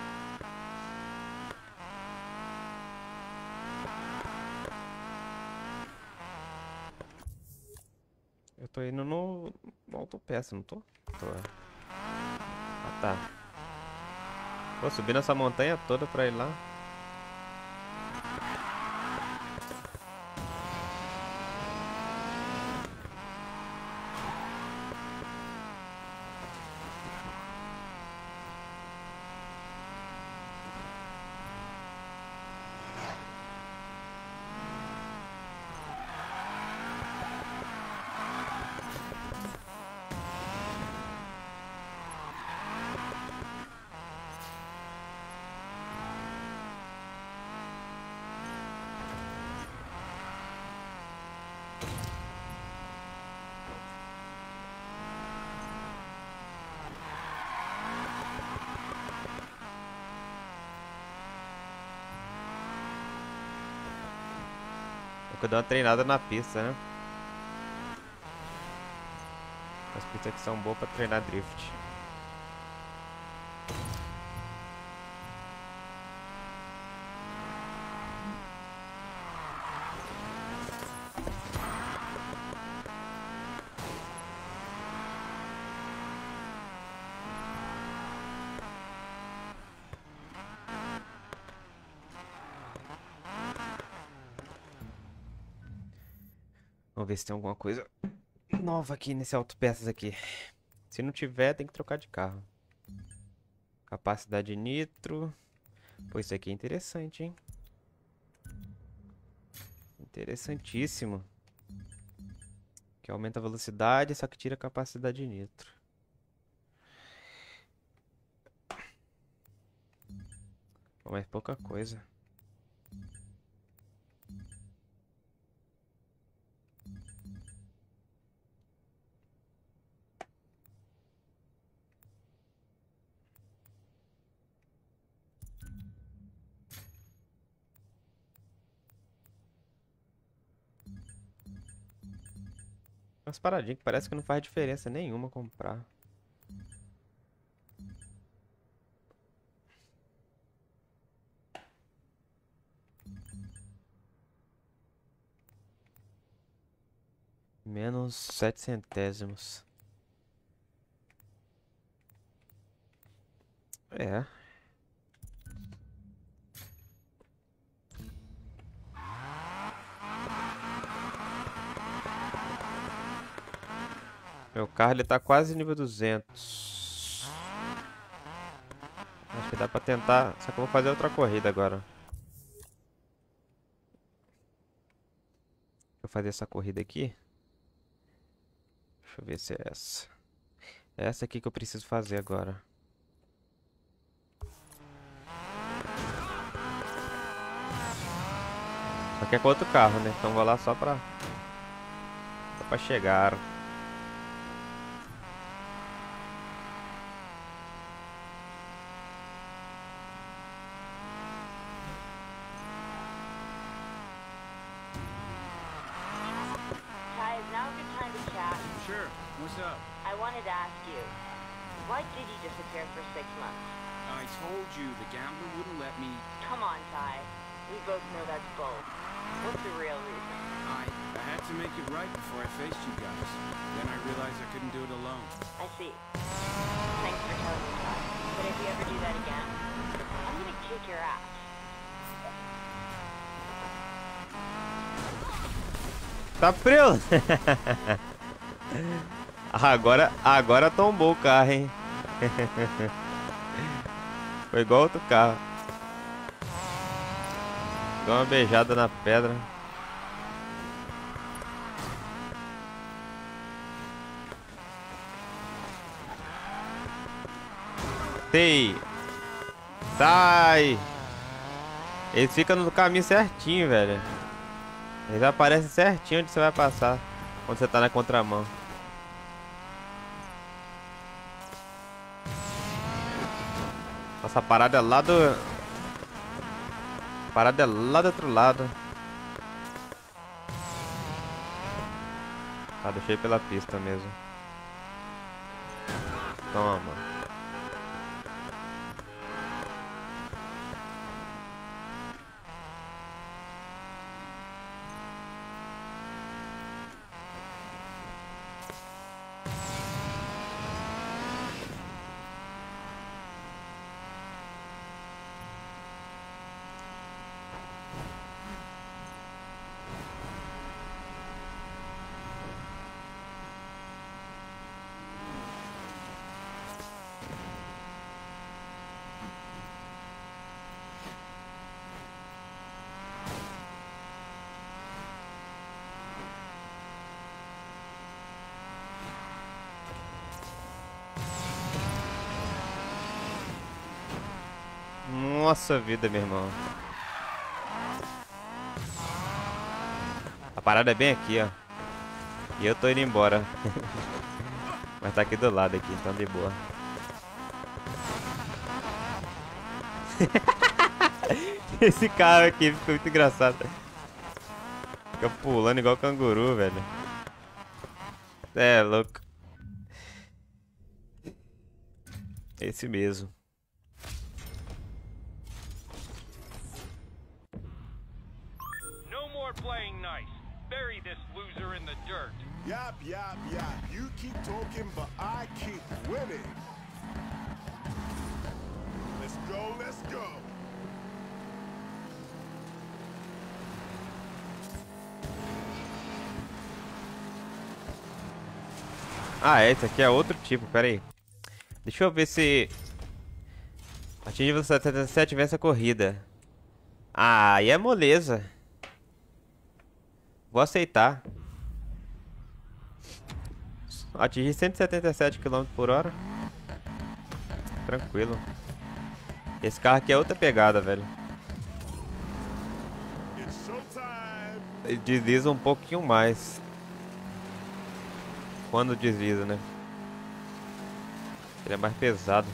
Eu tô indo no, no autopeça, não tô? Tô. Ah, tá. Vou subir nessa montanha toda pra ir lá. Eu dou uma treinada na pista, né? As pistas aqui são boas pra treinar drift. Vamos ver se tem alguma coisa nova aqui nesse autopeças aqui. Se não tiver, tem que trocar de carro. Capacidade nitro. Pô, isso aqui é interessante, hein? Interessantíssimo. Que aumenta a velocidade, só que tira a capacidade nitro. Pô, mas pouca coisa. Umas paradinhas que parece que não faz diferença nenhuma comprar. Menos sete centésimos. É. Meu carro ele tá quase nível duzentos. Acho que dá pra tentar. Só que eu vou fazer outra corrida agora. Vou fazer essa corrida aqui. Deixa eu ver se é essa. É essa aqui que eu preciso fazer agora. Só que é com outro carro, né? Então vou lá só pra... Só pra chegar. Sure. What's up? I wanted to ask you, why did you disappear for six months? I told you the gambler wouldn't let me. Come on, Ty. We both know that's bull. What's the real reason? I I had to make it right before I faced you guys. Then I realized I couldn't do it alone. I see. Thanks for telling me, Ty. But if you ever do that again, I'm gonna kick your ass. Tá preso? Agora, agora tombou o carro, hein? Foi igual outro carro. Deu uma beijada na pedra. Sei. Sai. Eles ficam no caminho certinho, velho. Eles aparecem certinho onde você vai passar. Quando você tá na contramão. Nossa, a parada é lá do... A parada é lá do outro lado. Tá, deixei pela pista mesmo. Toma. Nossa vida, meu irmão. A parada é bem aqui, ó. E eu tô indo embora. Mas tá aqui do lado aqui, então de boa. Esse cara aqui ficou muito engraçado. Fica pulando igual canguru, velho. É louco. Esse mesmo. No more playing nice. Bury this loser in the dirt. Yap, yap, yap. You keep talking, but I keep winning. Let's go, let's go. Ah, esse aqui é outro tipo, pera aí. Deixa eu ver se... Atingir velocidade setenta e sete vence a corrida. Ah, aí é moleza. Vou aceitar. Atingir cento e setenta e sete quilômetros por hora. Tranquilo. Esse carro aqui é outra pegada, velho. It's showtime. Ele desliza um pouquinho mais. Quando desliza, né? Ele é mais pesado.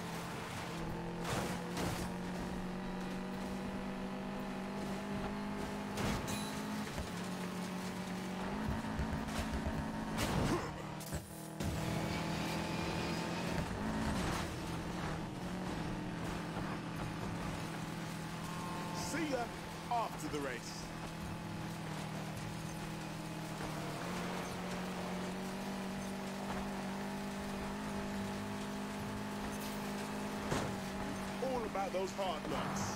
See ya after the race. All about those hard knocks.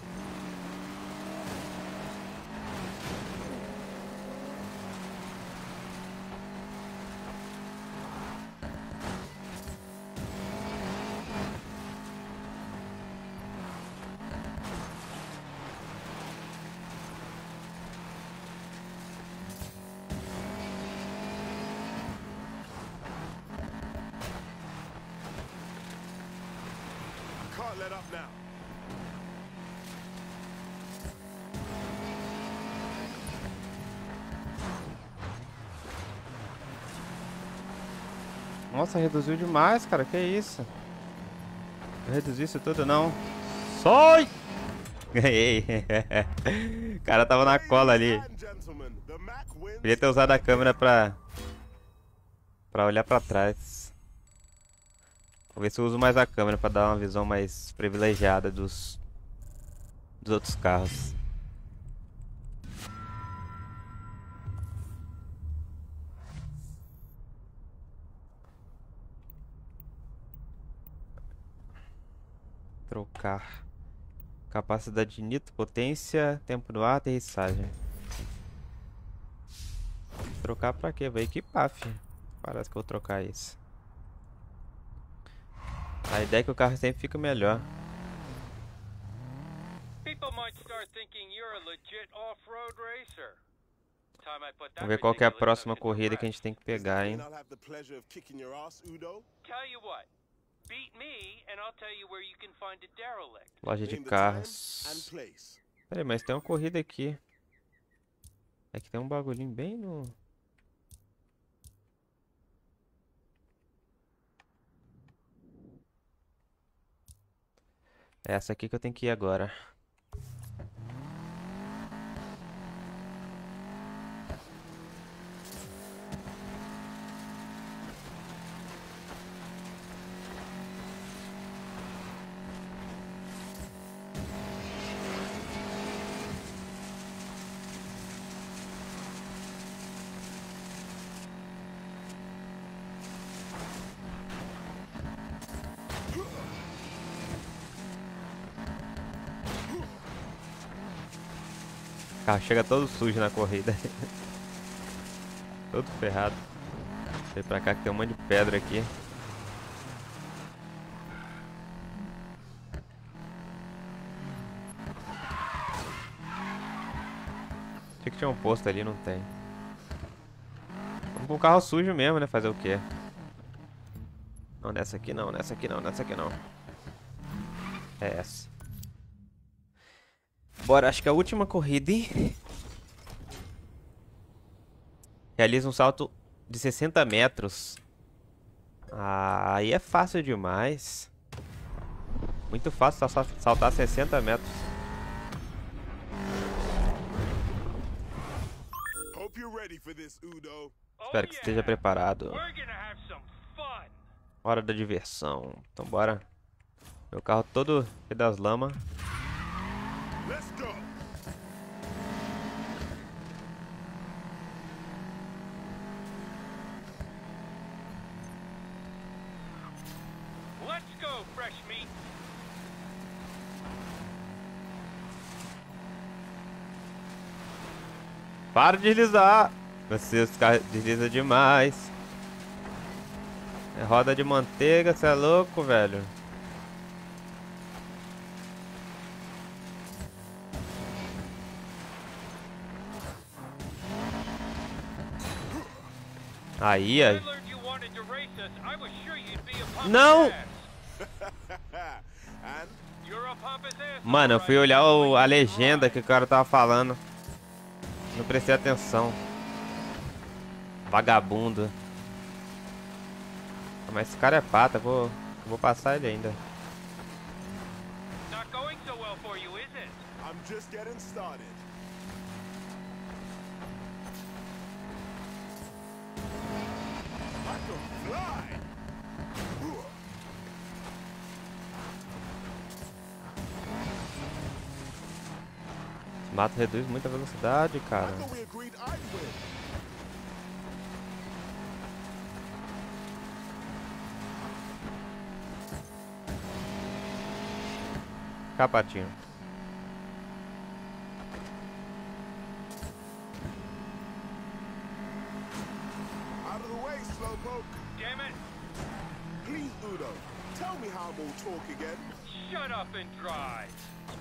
Can't let up now. Nossa, reduziu demais, cara. Que isso? Eu reduzi isso tudo, não. Sai! Ganhei. O cara tava na cola ali. Ladies and gentlemen, the Mac wins. Podia ter usado a câmera pra... Pra olhar pra trás. Vou ver se eu uso mais a câmera pra dar uma visão mais privilegiada dos... Dos outros carros. Trocar. Capacidade de nitro, potência, tempo no ar, aterrissagem. Trocar pra quê? Vou equipar, filho. Parece que eu vou trocar isso. A ideia é que o carro sempre fica melhor. People might start thinking you're a legit off-road racer. Time I put that Vamos ver qual que é a ridiculous próxima notion to corrida que a rest. gente tem que pegar, hein? And I'll have the pleasure of kicking your ass, Udo. Tell you what. Beat me and I'll tell you where you can find a derelict. Loja de Name the time and carros. place. Peraí, mas tem uma corrida aqui. É que tem um bagulhinho bem no... É essa aqui que eu tenho que ir agora. carro chega todo sujo na corrida. Todo ferrado. Vem pra cá que tem um monte de pedra aqui. Tinha que tinha um posto ali, não tem. Vamos com o carro sujo mesmo, né? Fazer o quê? Não, nessa aqui não, nessa aqui não, nessa aqui não. É essa. Bora, acho que é a última corrida, hein? Realiza um salto de sessenta metros. Ah, aí é fácil demais. Muito fácil saltar sessenta metros. Hope you're ready for this, Udo. Espero que esteja preparado. We're gonna have some fun. Hora da diversão. Então bora. Meu carro todo cheio das lamas. Let's go. Let's go, fresh meat. Para de deslizar. Você, os carros deslizam demais. É roda de manteiga, você é louco, velho. Aí, aí. Não! Mano, eu fui olhar o, a legenda que o cara tava falando. Não prestei atenção. Vagabundo. Mas esse cara é pata, vou, vou passar ele ainda. I'm just getting started. I can fly. Esse mato reduz muita velocidade, cara. I thought we agreed I'd win. Capatinho. Out of the way, Slowpoke. Damn it! Please, Udo, tell me how I'm all talk again. Shut up and drive.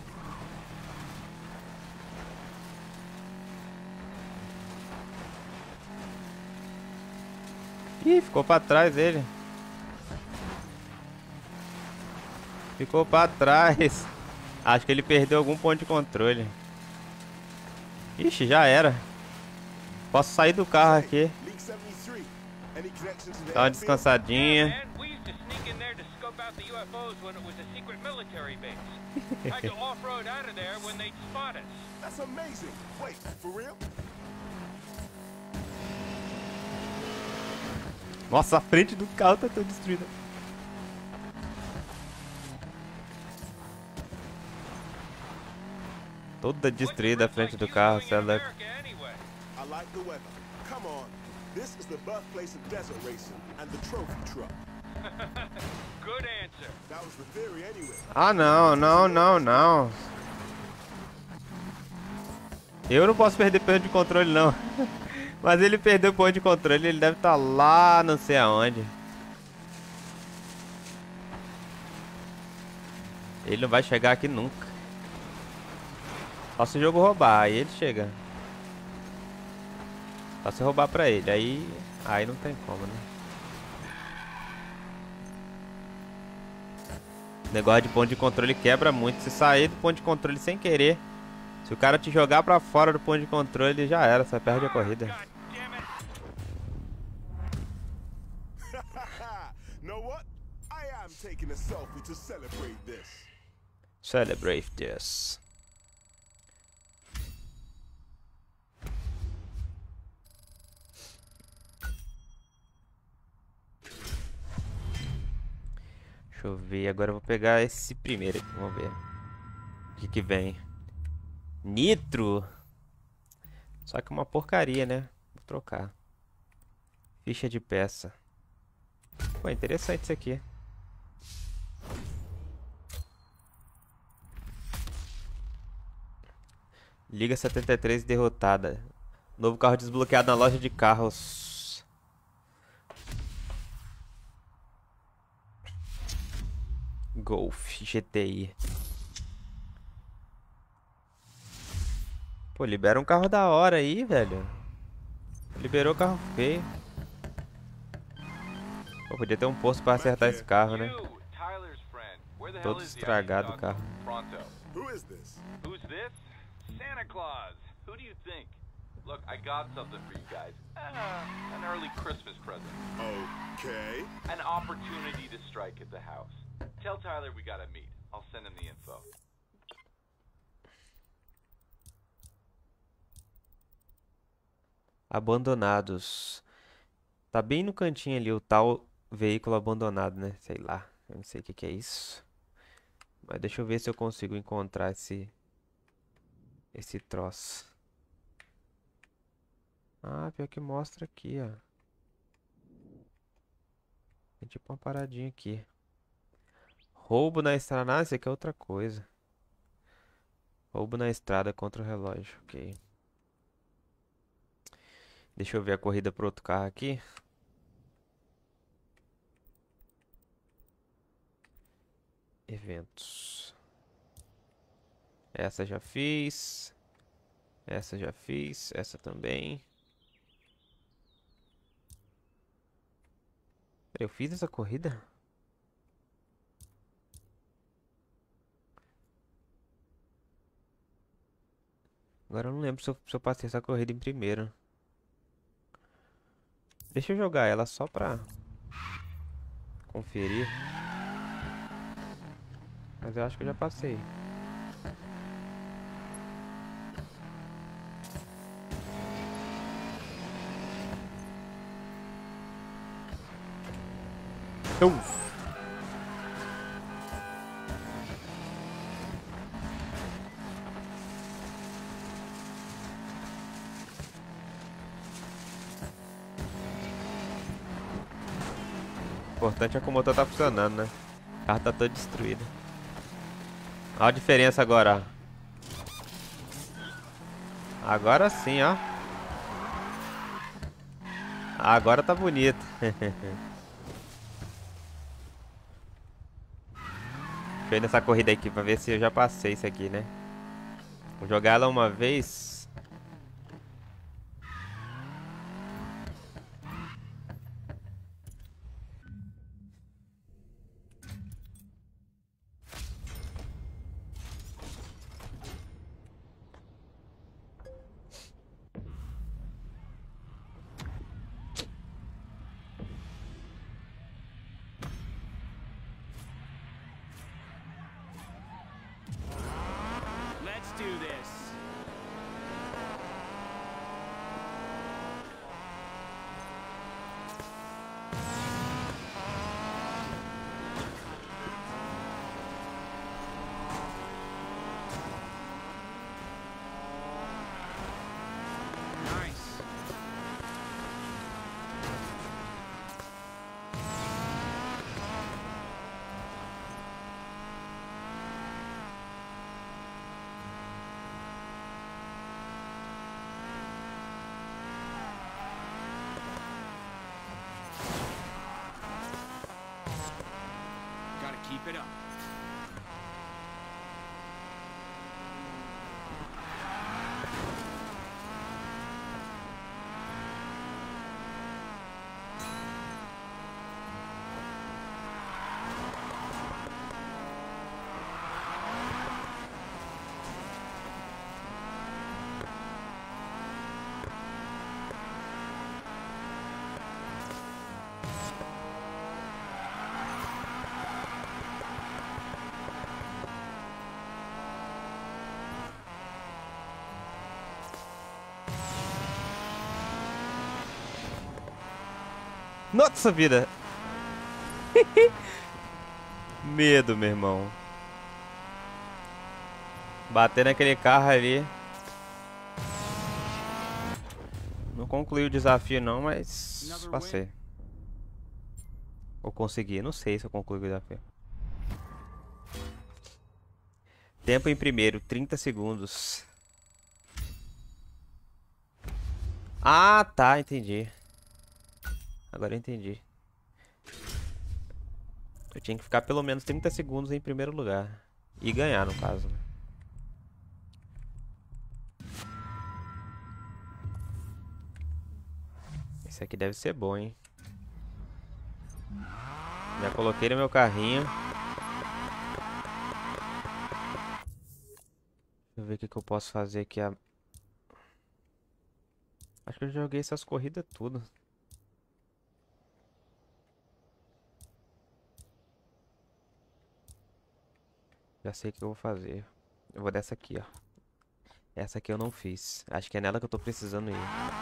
Ih, ficou pra trás ele. Ficou pra trás. Acho que ele perdeu algum ponto de controle. Ixi, já era. Posso sair do carro aqui. League seventy-three. Any connection to the Dar uma airfield? descansadinha. Man, we used to sneak in there to scope out the U F Os when it was a secret military base. Had to off-road out of there when they'd spot us. That's amazing. Wait, for real? Nossa, a frente do carro tá toda destruída. Toda destruída a frente do carro, cê é louco. I like the weather. Come on. This is the birthplace of desert racing and the trophy truck. Good answer. That was the theory anyway. Ah, não, não, não, não. Eu não posso perder ponto de controle, não. Mas ele perdeu o ponto de controle, ele deve estar lá não sei aonde. Ele não vai chegar aqui nunca. Só se o jogo roubar, aí ele chega. Só se roubar pra ele, aí, aí não tem como, né? O negócio de ponto de controle quebra muito. Se sair do ponto de controle sem querer, se o cara te jogar pra fora do ponto de controle, já era, você perde a corrida. Know what? I am taking a selfie to celebrate this. Celebrate this. Deixa eu ver, agora eu vou pegar esse primeiro aqui, vamos ver o que que vem. Nitro. Só que uma porcaria, né? Vou trocar. Ficha de peça. Pô, interessante isso aqui. Liga setenta e três derrotada. Novo carro desbloqueado na loja de carros. Golf G T I. Pô, libera um carro da hora aí, velho. Liberou o carro feio. Pô, podia ter um posto pra acertar esse carro, né? Todo estragado o carro. Who is this? Who's this? Santa Claus. Who do you think? Look, I got something for you guys. Uh, an early Christmas present. Okay. An opportunity to strike at the house. Tell Tyler we gotta meet. I'll send him the info. Abandonados. Tá bem no cantinho ali o tal veículo abandonado, né? Sei lá. Eu não sei o que que é isso. Mas deixa eu ver se eu consigo encontrar esse... Esse troço. Ah, pior que mostra aqui, ó. Tem tipo uma paradinha aqui. Roubo na estrada. Ah, isso aqui é outra coisa. Roubo na estrada contra o relógio. Ok. Deixa eu ver a corrida pro outro carro aqui. Eventos. Essa já fiz. Essa já fiz. Essa também. Eu fiz essa corrida? Agora eu não lembro se eu, se eu passei essa corrida em primeiro. Deixa eu jogar ela só pra conferir. Mas eu acho que eu já passei. Uf. O importante é que o motor tá funcionando, né? O carro tá todo destruído. Olha a diferença agora, ó. Agora sim, ó. Agora tá bonito. Deixa eu ir nessa corrida aqui pra ver se eu já passei isso aqui, né? Vou jogar ela uma vez. Let's do this. Nice. Gotta keep it up. Nossa vida! Medo, meu irmão. Bater naquele carro ali. Não concluí o desafio não, mas passei. Ou consegui, não sei se eu concluí o desafio. Tempo em primeiro, trinta segundos. Ah, tá, entendi. Agora eu entendi. Eu tinha que ficar pelo menos trinta segundos em primeiro lugar. E ganhar, no caso. Esse aqui deve ser bom, hein? Já coloquei no meu carrinho. Deixa eu ver o que, que eu posso fazer aqui. A... Acho que eu joguei essas corridas tudo. Já sei o que eu vou fazer. Eu vou dessa aqui, ó. Essa aqui eu não fiz. Acho que é nela que eu tô precisando ir.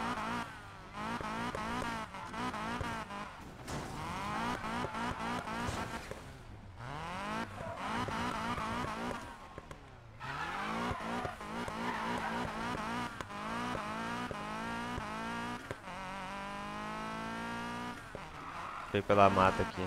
Foi pela mata aqui.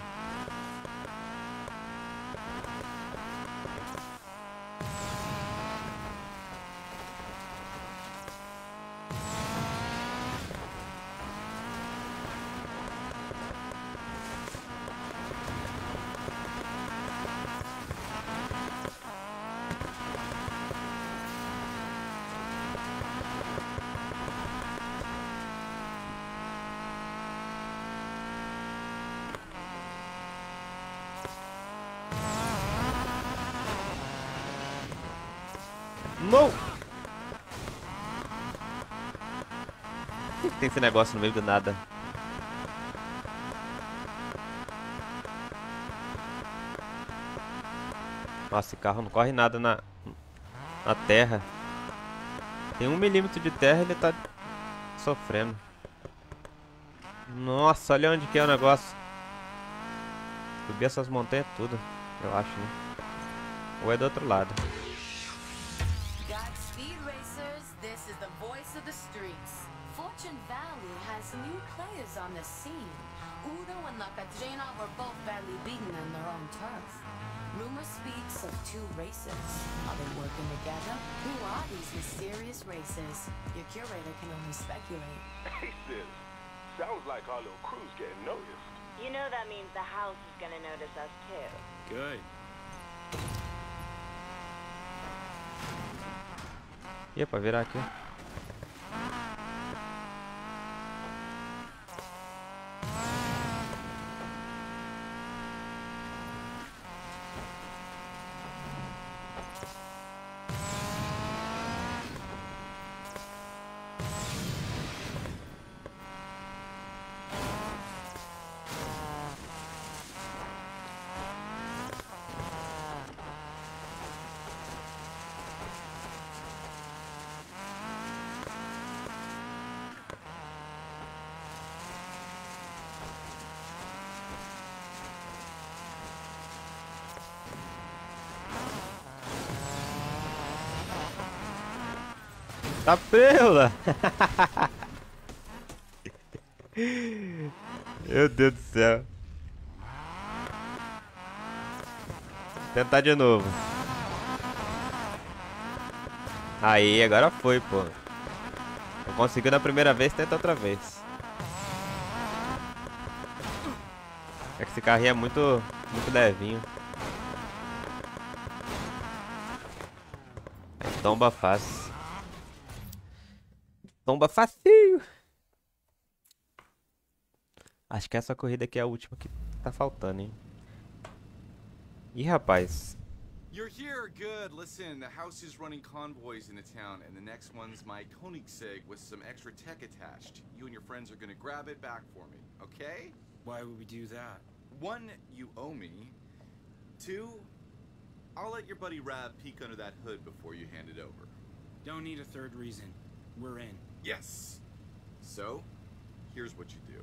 Não! Tem esse negócio no meio do nada. Nossa, esse carro não corre nada na, na terra. Tem um milímetro de terra e ele tá sofrendo. Nossa, olha onde que é o negócio. Subir essas montanhas tudo, eu acho, né? Ou é do outro lado. Godspeed racers, this is the voice of the streets. Fortune Valley has new players on the scene. Udo and La Catrina were both badly beaten on their own turf. Rumor speaks of two racers. Are they working together? Who are these mysterious racers? Your curator can only speculate. Hey, sis. Sounds like our little crew's getting noticed. You know that means the house is gonna notice us too. Good. E é pra virar aqui. Tá preula! Meu Deus do céu. Tentar de novo. Aí, agora foi, pô. Não conseguiu na primeira vez, tenta outra vez. É que esse carrinho é muito, muito levinho. Aí tomba fácil. Tomba facinho. Acho que essa corrida aqui é a última que tá faltando, hein? Ih, rapaz. You're here, good. Listen, the house is running convoys in the town, and the next one's my Koenigsegg with some extra tech attached. You and your friends are gonna grab it back for me, okay? Why would we do that? One, you owe me. Two, I'll let your buddy Rab peek under that hood before you hand it over. Don't need a third reason. We're in. Yes. So, here's what you do.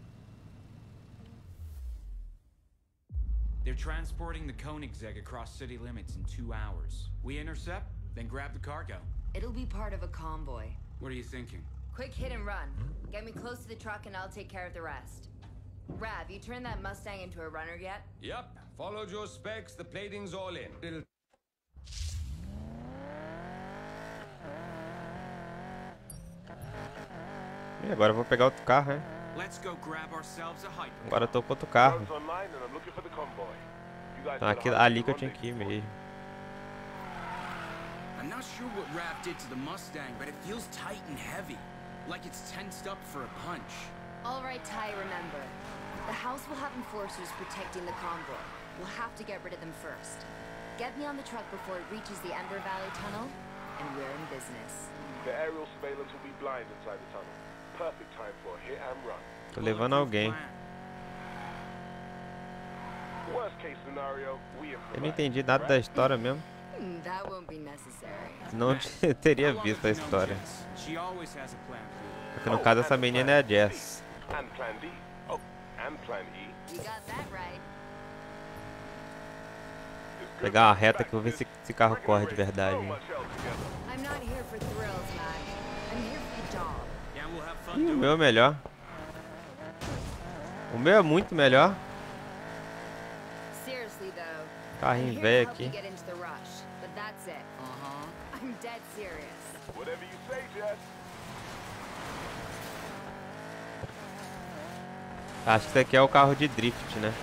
They're transporting the Koenigsegg across city limits in two hours. We intercept, then grab the cargo. It'll be part of a convoy. What are you thinking? Quick hit and run. Get me close to the truck and I'll take care of the rest. Rav, you turned that Mustang into a runner yet? Yup. Followed your specs, the plating's all in. It'll... E agora eu vou pegar outro carro, né? Agora eu tô com outro carro. Então aqui, ali que eu tinha que ir mesmo. I'm not sure what Rav did to the Mustang, but it feels tight and heavy. Like it's tensed up for a punch. Alright, Ty, remember. The house will have enforcers protecting the convoy. We'll have to get rid of them first. Get me on the truck before it reaches the Ember Valley Tunnel, and we're in business. The aerial surveillance will be blind inside the tunnel. Perfect time for a hit and run. Tô levando alguém. Worst case scenario, we Eu não entendi nada da história mesmo. That won't be necessary. Não teria visto a história. Porque no caso essa menina é a Jess. And plan D. Oh, and plan E. You got that right. Pegar uma reta que eu vou ver se esse carro corre de verdade. I'm not here for thrills, Mac. I'm here for the job. Yeah, we'll have fun Ih, o doing meu é melhor. O meu é muito melhor. Seriously though. Carrinho velho aqui. Get into the rush, but that's it. Uh-huh. I'm dead serious. Whatever you say, Jess. Acho que esse aqui é o carro de drift, né?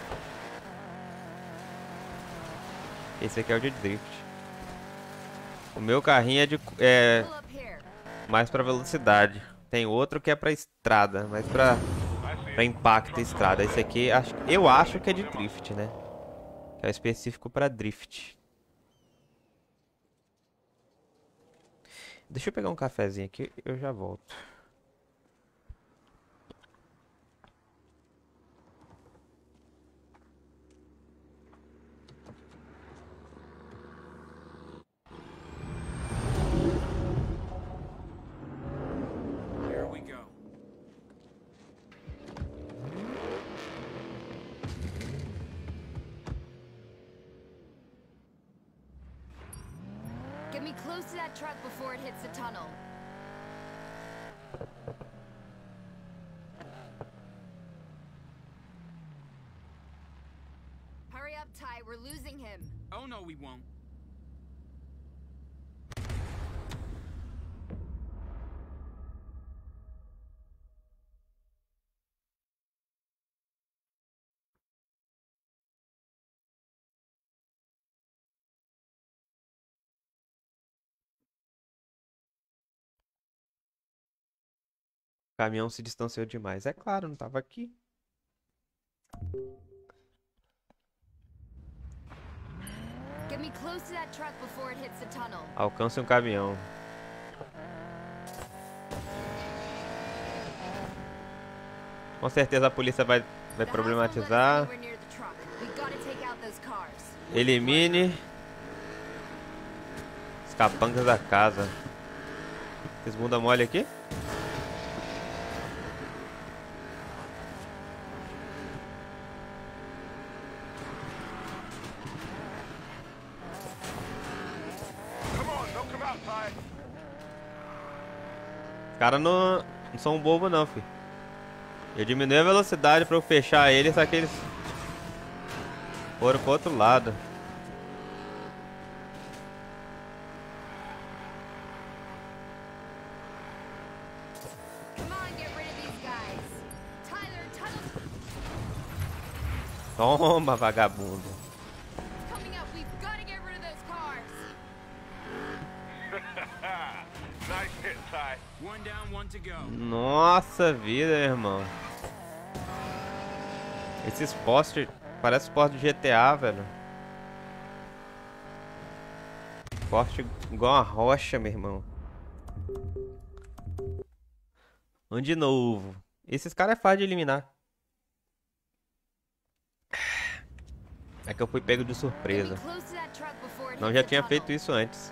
Esse aqui é o de drift. O meu carrinho é de é mais pra velocidade. Tem outro que é pra estrada, mais pra, pra impacto e estrada. Esse aqui acho, eu acho que é de drift, né? Que é específico pra drift. Deixa eu pegar um cafezinho aqui e eu já volto. Here we go. Get me close to that truck before it hits the tunnel. Hurry up, Ty. We're losing him. Oh no, we won't. O caminhão se distanciou demais. É claro, não tava aqui. Get me close to that truck before it hits the tunnel. Alcance um caminhão. Com certeza a polícia vai, vai problematizar. Elimine os capangas da casa. Vocês bunda mole aqui? Os caras não, não são bobo não, filho. Eu diminui a velocidade pra eu fechar eles, só que eles foram pro outro lado. Toma, vagabundo. Nossa vida, irmão. Esses postes parece poste de G T A, velho. Poste igual uma rocha, meu irmão. Um de novo. Esses caras é fácil de eliminar. É que eu fui pego de surpresa. Não, já tinha feito isso antes.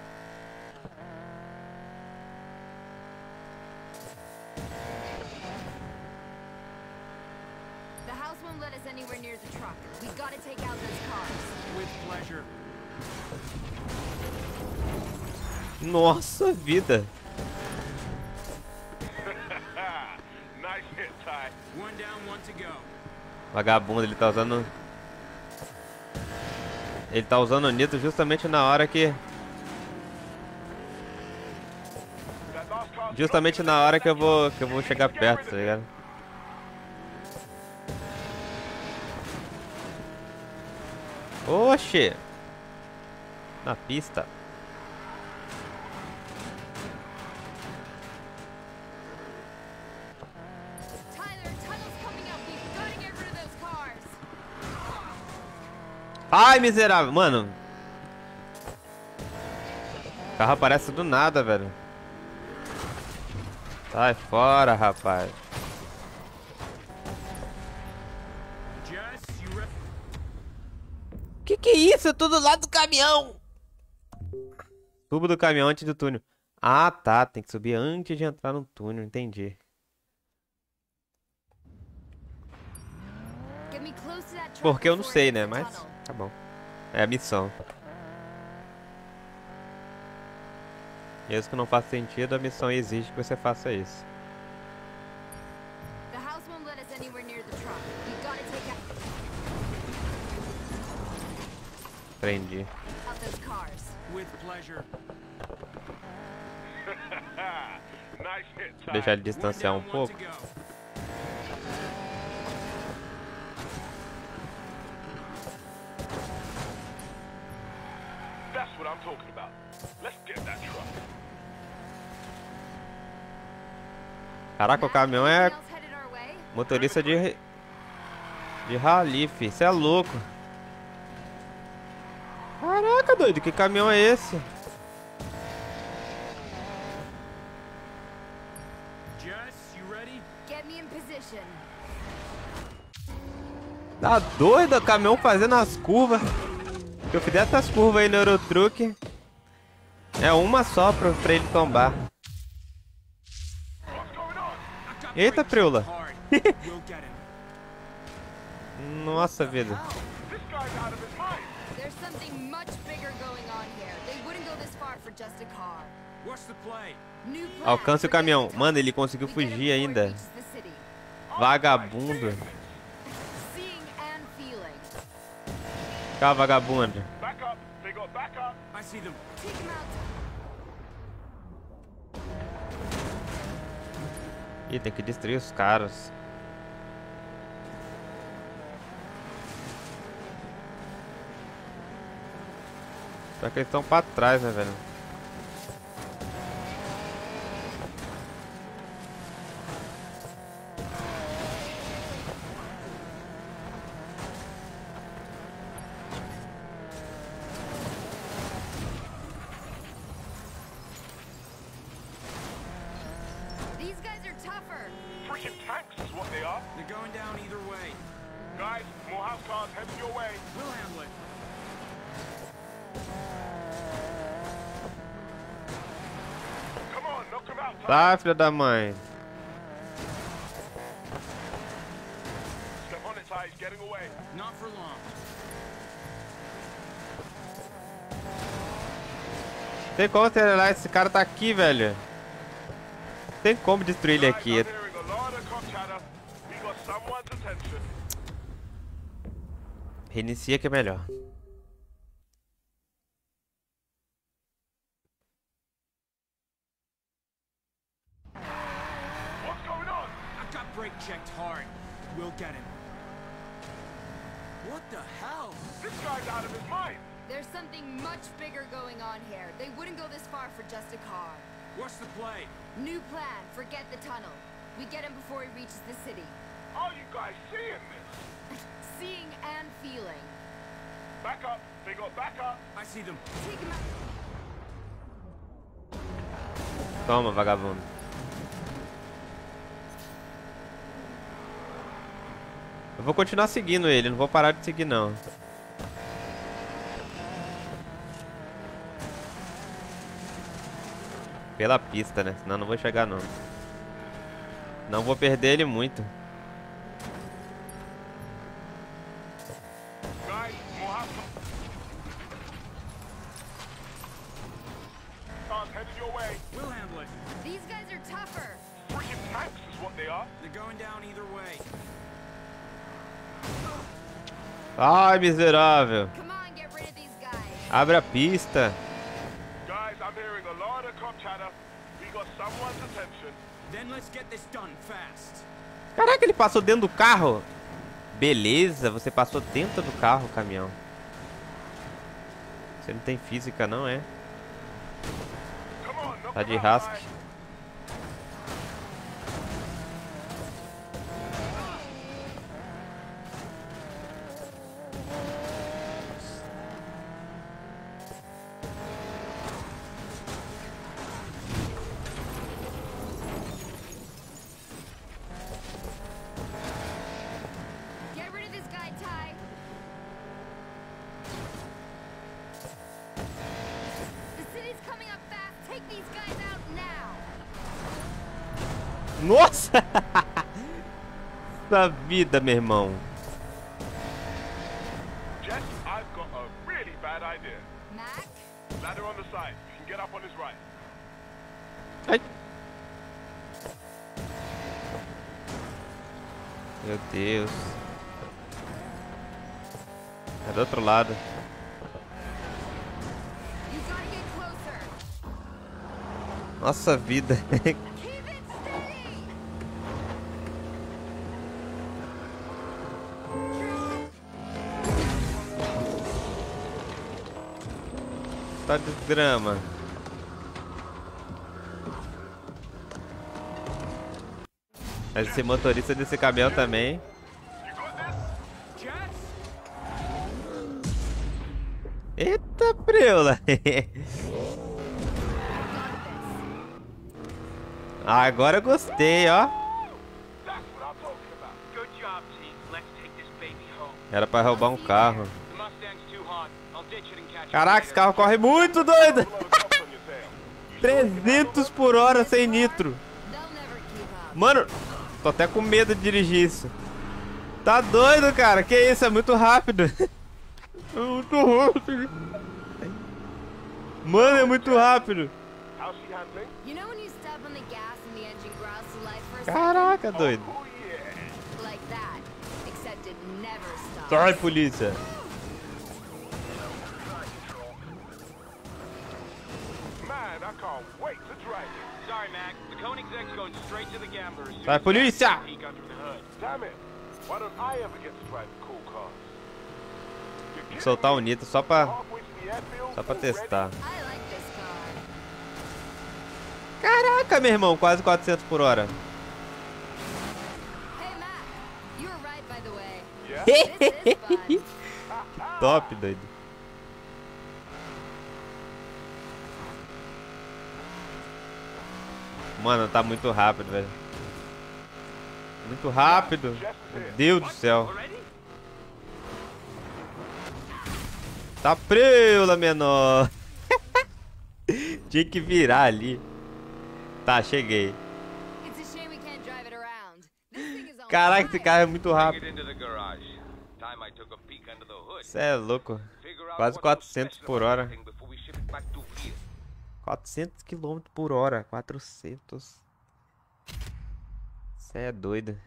Nossa vida. Vagabundo, ele tá usando Ele tá usando o nitro justamente na hora que Justamente na hora que eu vou, que eu vou chegar perto, tá ligado? Oxê! Na pista. Ai, miserável. Mano. O carro aparece do nada, velho. Sai fora, rapaz. Que que é isso? Eu tô do lado do caminhão. Tubo do caminhão antes do túnel. Ah, tá. Tem que subir antes de entrar no túnel. Entendi. Porque eu não sei, né? Mas tá bom. É a missão. Mesmo que não faça sentido, a missão exige que você faça isso. Prendi. Deixar ele distanciar um pouco. Caraca, o caminhão é motorista de de rally, fi. Isso é louco. Caraca, doido, que caminhão é esse? Tá doido o caminhão fazendo as curvas. Se eu fizer essas curvas aí no Eurotruck, é uma só pra, pra ele tombar. Eita, preula. Nossa vida. Alcance o caminhão. Mano, ele conseguiu fugir ainda. Vagabundo. Cá, vagabundo. Ih, tem que destruir os caras. Só que eles estão pra trás, né, velho? Tá, filha da mãe. Tem como acelerar? Esse cara tá aqui, velho. Tem como destruir ele aqui. Reinicia que é melhor. Checked hard. We'll get him. What the hell? This guy's out of his mind. There's something much bigger going on here. They wouldn't go this far for just a car. What's the play? New plan. Forget the tunnel. We get him before he reaches the city. Are you guys seeing this? Seeing and feeling. Back up. They got back up. I see them. Take him out. Toma, vagabundo. Eu vou continuar seguindo ele, não vou parar de seguir não. Pela pista, né? Senão não vou chegar não. Não vou perder ele muito. Ai, miserável. Abre a pista. someone's attention. Then let's get this done fast. Caraca, ele passou dentro do carro. Beleza, você passou dentro do carro, caminhão. Você não tem física, não é? Tá de rasque. Get rid of this guy, Ty. The city's coming up fast. Take these guys out now. Nossa! Da vida, meu irmão. Jess, I've got a really bad idea. Mac? Ladder on the side. You can get up on his right. Ai. Meu Deus. É do outro lado. You gotta get closer. Nossa vida. Keep it steady. Tá de drama. Mas esse motorista desse caminhão também. Eita, preula. Agora eu gostei, ó. Good job, team. Let's take this baby home. Era pra roubar um carro. The Mustang's too hot. I'll ditch it and catch you Caraca, esse carro corre muito, doido. trezentos por hora sem nitro. Mano, tô até com medo de dirigir isso. Tá doido, cara? Que isso? É muito rápido. É muito rápido. Mano, é muito rápido. You know when you step on the gas and the engine growls to life for a Caraca, second? doido. Like that, except it never stops. Sai, polícia. Man, I can't wait to drive it. Sorry, Mac. The Koenigsegg's going straight to the gambler as soon Sai, as polícia. I peek under the hood. Damn it. Why don't I ever get to drive the cool cars? Vou soltar o nitro só pra, só pra testar. I like this car. Caraca, meu irmão, quase quatrocentos por hora. Hey, Mac. You were right, by the way. Yeah? This is fun. Top, doido. Mano, tá muito rápido, velho. Muito rápido. Meu Deus do céu. Tá preula, menor. Tinha que virar ali. Tá, cheguei. It's a shame we can't drive it around. This thing is on Caraca, esse carro é muito Bring rápido. it into the garage. Time I took a peek under the hood. Cê é louco. Figure out Quase what's so quatrocentos special por about hora. the thing before we ship it back to here. quatrocentos quilômetros por hora. quatrocentos. Cê é doido.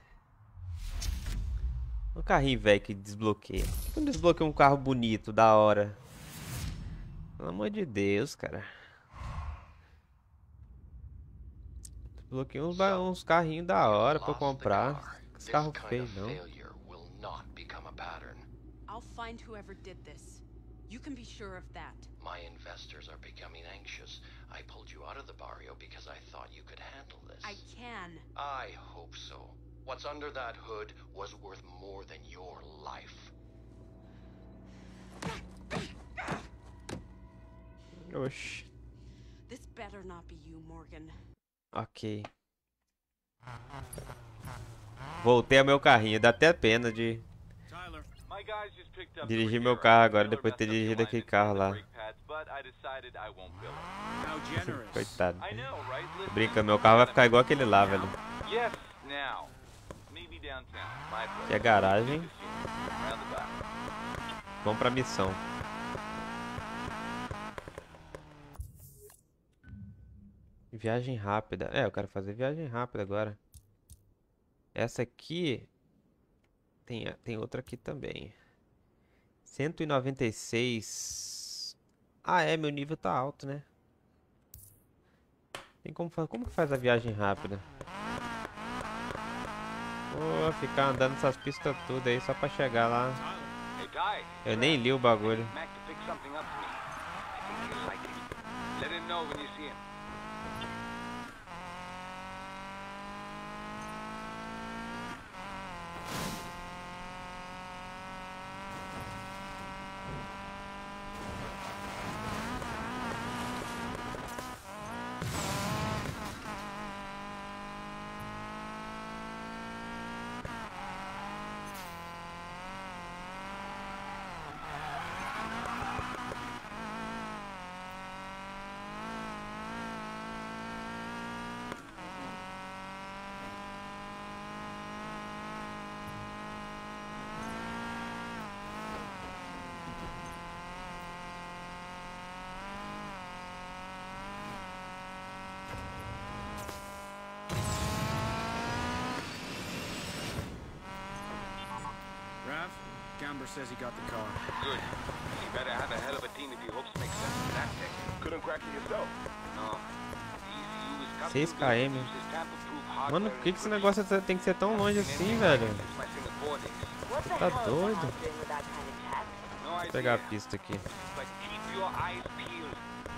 Um carrinho velho que desbloqueia. Por que eu não desbloqueio um carro bonito, da hora? Pelo amor de Deus, cara. Desbloqueei uns, ba- uns carrinhos da hora pra eu comprar. Esse carro feio, não. I'll find whoever did this. You can be sure of that. My investors are becoming anxious. I pulled you out of the barrio because I thought you could handle this. I can. I hope so. What's under that hood was worth more than your life. Oxi. This better not be you, Morgan. Ok. Voltei ao meu carrinho. Dá até pena de My guys just picked up dirigir the meu repair. carro agora Miller depois de ter messed up the dirigido aquele alignment carro of the lá. brake pads, but I decided I won't bill it. How generous. Coitado. I know, right? Listen, Brinca, meu carro vai ficar igual aquele lá, velho. Yes, now. Maybe downtown. My place. Que é garagem. Round the back. Vamos pra missão. Viagem rápida. É, eu quero fazer viagem rápida agora. Essa aqui... Tem, tem outra aqui também. cento e noventa e seis. Ah, é, meu nível tá alto, né? Tem como, fa- como que faz a viagem rápida? Vou ficar andando essas pistas tudo aí só pra chegar lá. Hey, Ty. Eu nem li o bagulho. Mac to pick something up for me. I think you'll like it. Let him know when you see him. Rav, Gamber says he got the car. Good. You better have a hell of a team if you hope to make sense of that thing. Couldn't crack it yourself. No. E C U is custom seis built to km. use this tamper-proof hardware Mano, por que, que esse negócio tem que ser tão longe assim, velho? Tá doido? Vou pegar a pista aqui. But keep your eyes peeled.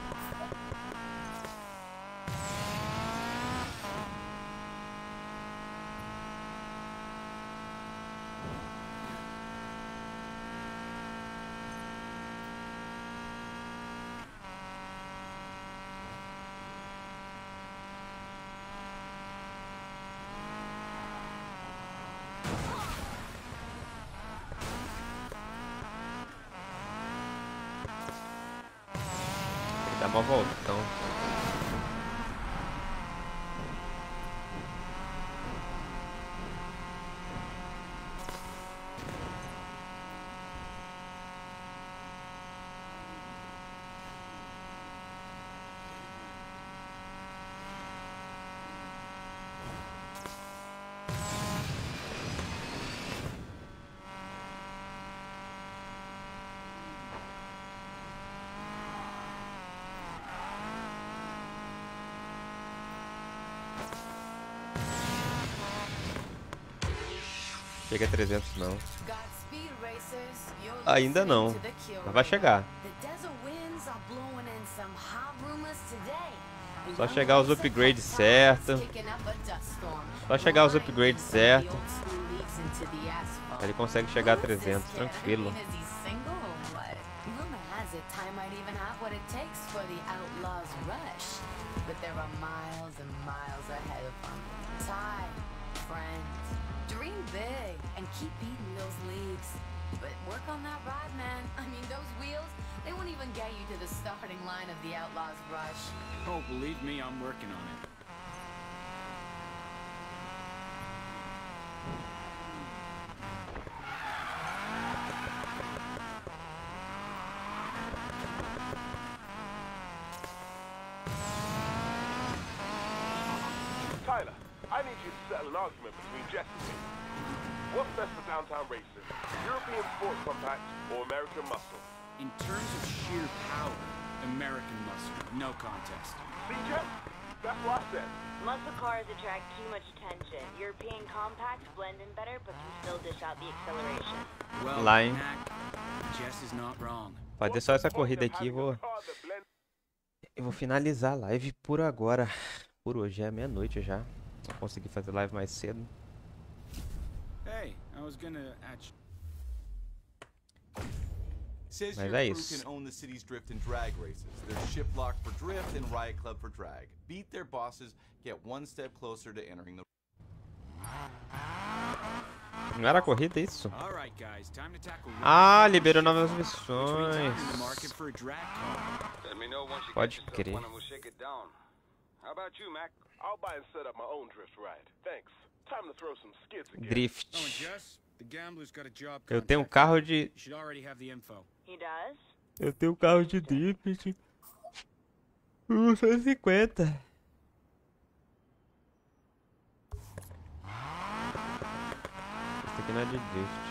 Dá uma voltão. Chega a trezentos não. Ainda não. Mas vai chegar. Só chegar os upgrades certo. Só chegar os upgrades certo. Ele consegue chegar a trezentos, tranquilo. Dream big and keep beating those leagues. But work on that ride, man. I mean, those wheels, they won't even get you to the starting line of the Outlaws Rush. Oh, believe me, I'm working on it. Tyler, I need you to settle an argument between Jess and me. What's best for downtown racing? European Sport Compact or American Muscle? In terms of sheer power, American muscle, no contest. See, Jess? That's what I said. Muscle cars attract too much attention. European compacts blend in better, but can still dish out the acceleration. Well, Lá, hein? Mac, Jess is not wrong. Fazer só essa corrida aqui, vou. Eu vou finalizar a live por agora. Por hoje é meia-noite já. Não consegui fazer live mais cedo. Hey, I was gonna actually. Says Mas your é crew isso. can own the city's drift and drag races. There's Shiplock for drift and Riot Club for drag. Beat their bosses, get one step closer to entering the. Não era corrida isso? All right, guys, time to tackle. Ah, liberou novas missões. In the market for a drag car. Let me know once you Pode get yourself crer. one and we'll shake it down. How about you, Mac? I'll buy and set up my own drift ride. Thanks. Time to throw some skids again. Drift. Oh, and Jess, the gambler's got a job. Eu tenho um carro de. You should already have the info. He does? Eu tenho um carro de drift. Uh, cento e cinquenta. Isso aqui não é de drift.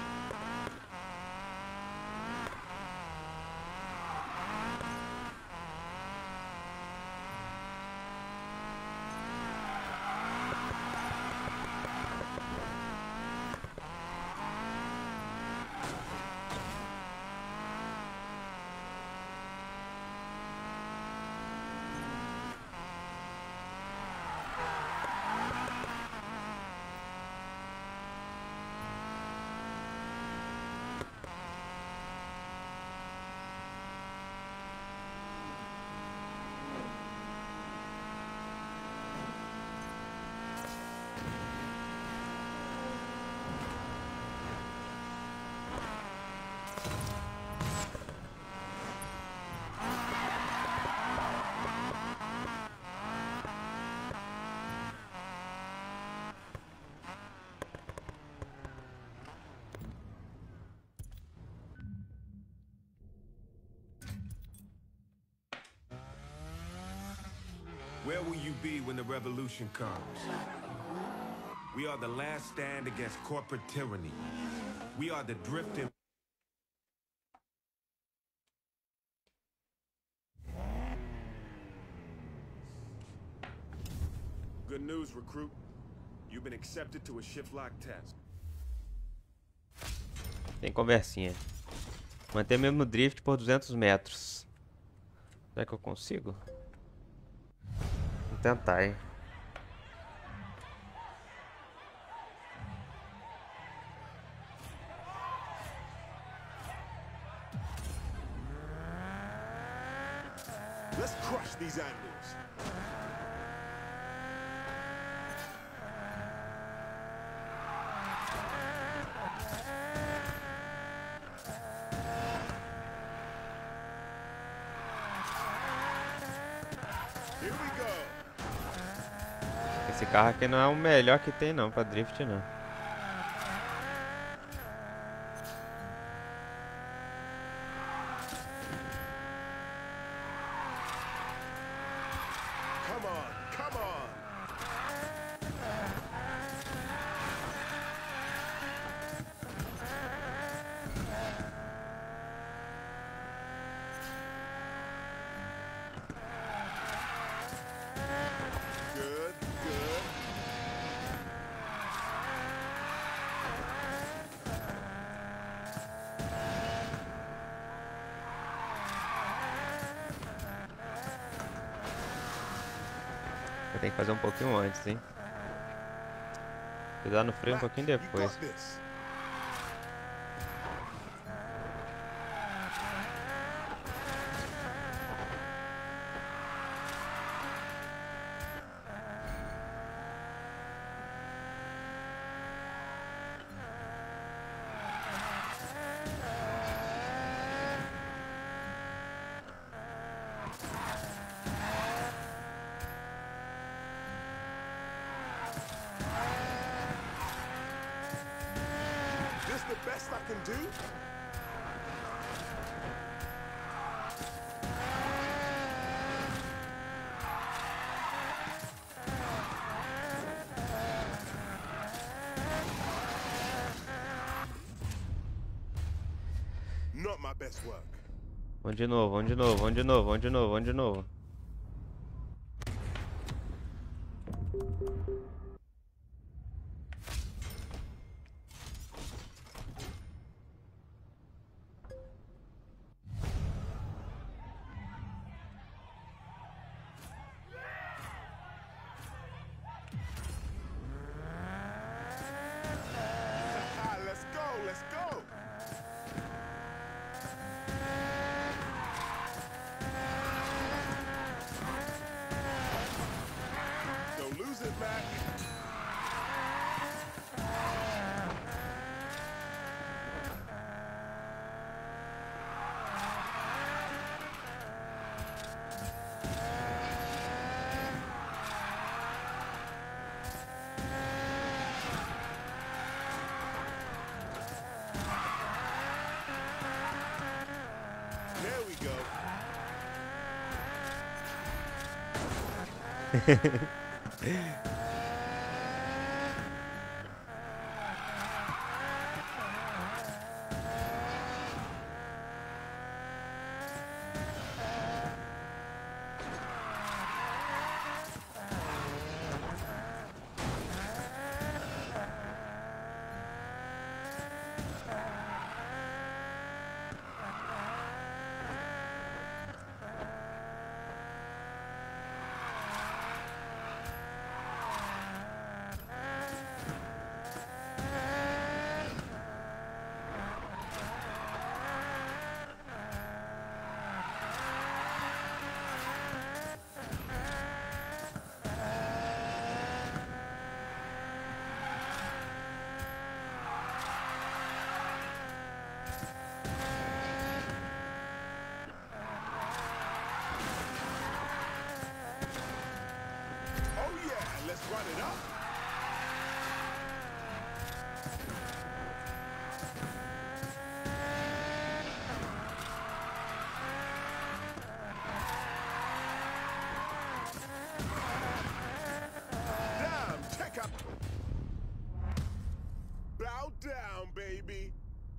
you be when the revolution comes? We are the last stand against corporate tyranny. We are the drifting... Good news, recruit. You've been accepted to a shift lock test. Tem conversinha. Manter mesmo drift por duzentos metros. Será que eu consigo? Vou tentar, hein? Let's crush these animals. Esse carro aqui não é o melhor que tem não pra drift não. Come on, come on. Good, good. Eu tenho que fazer um pouquinho antes, hein? Pisar no freio um pouquinho depois. This the best I can do? Not my best work. Vamos de novo, vamos de novo, vamos de novo, vamos de novo, vamos de novo. Ah, let's go, let's go. Don't lose it, Mac. There we go. baby.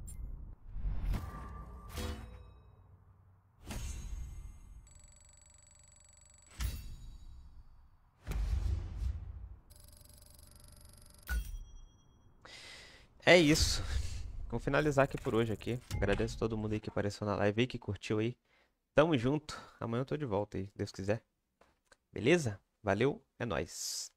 É isso. Vamos finalizar aqui por hoje aqui. Agradeço a todo mundo aí que apareceu na live aí, que curtiu aí. Tamo junto. Amanhã eu tô de volta aí, se Deus quiser. Beleza? Valeu, é nóis.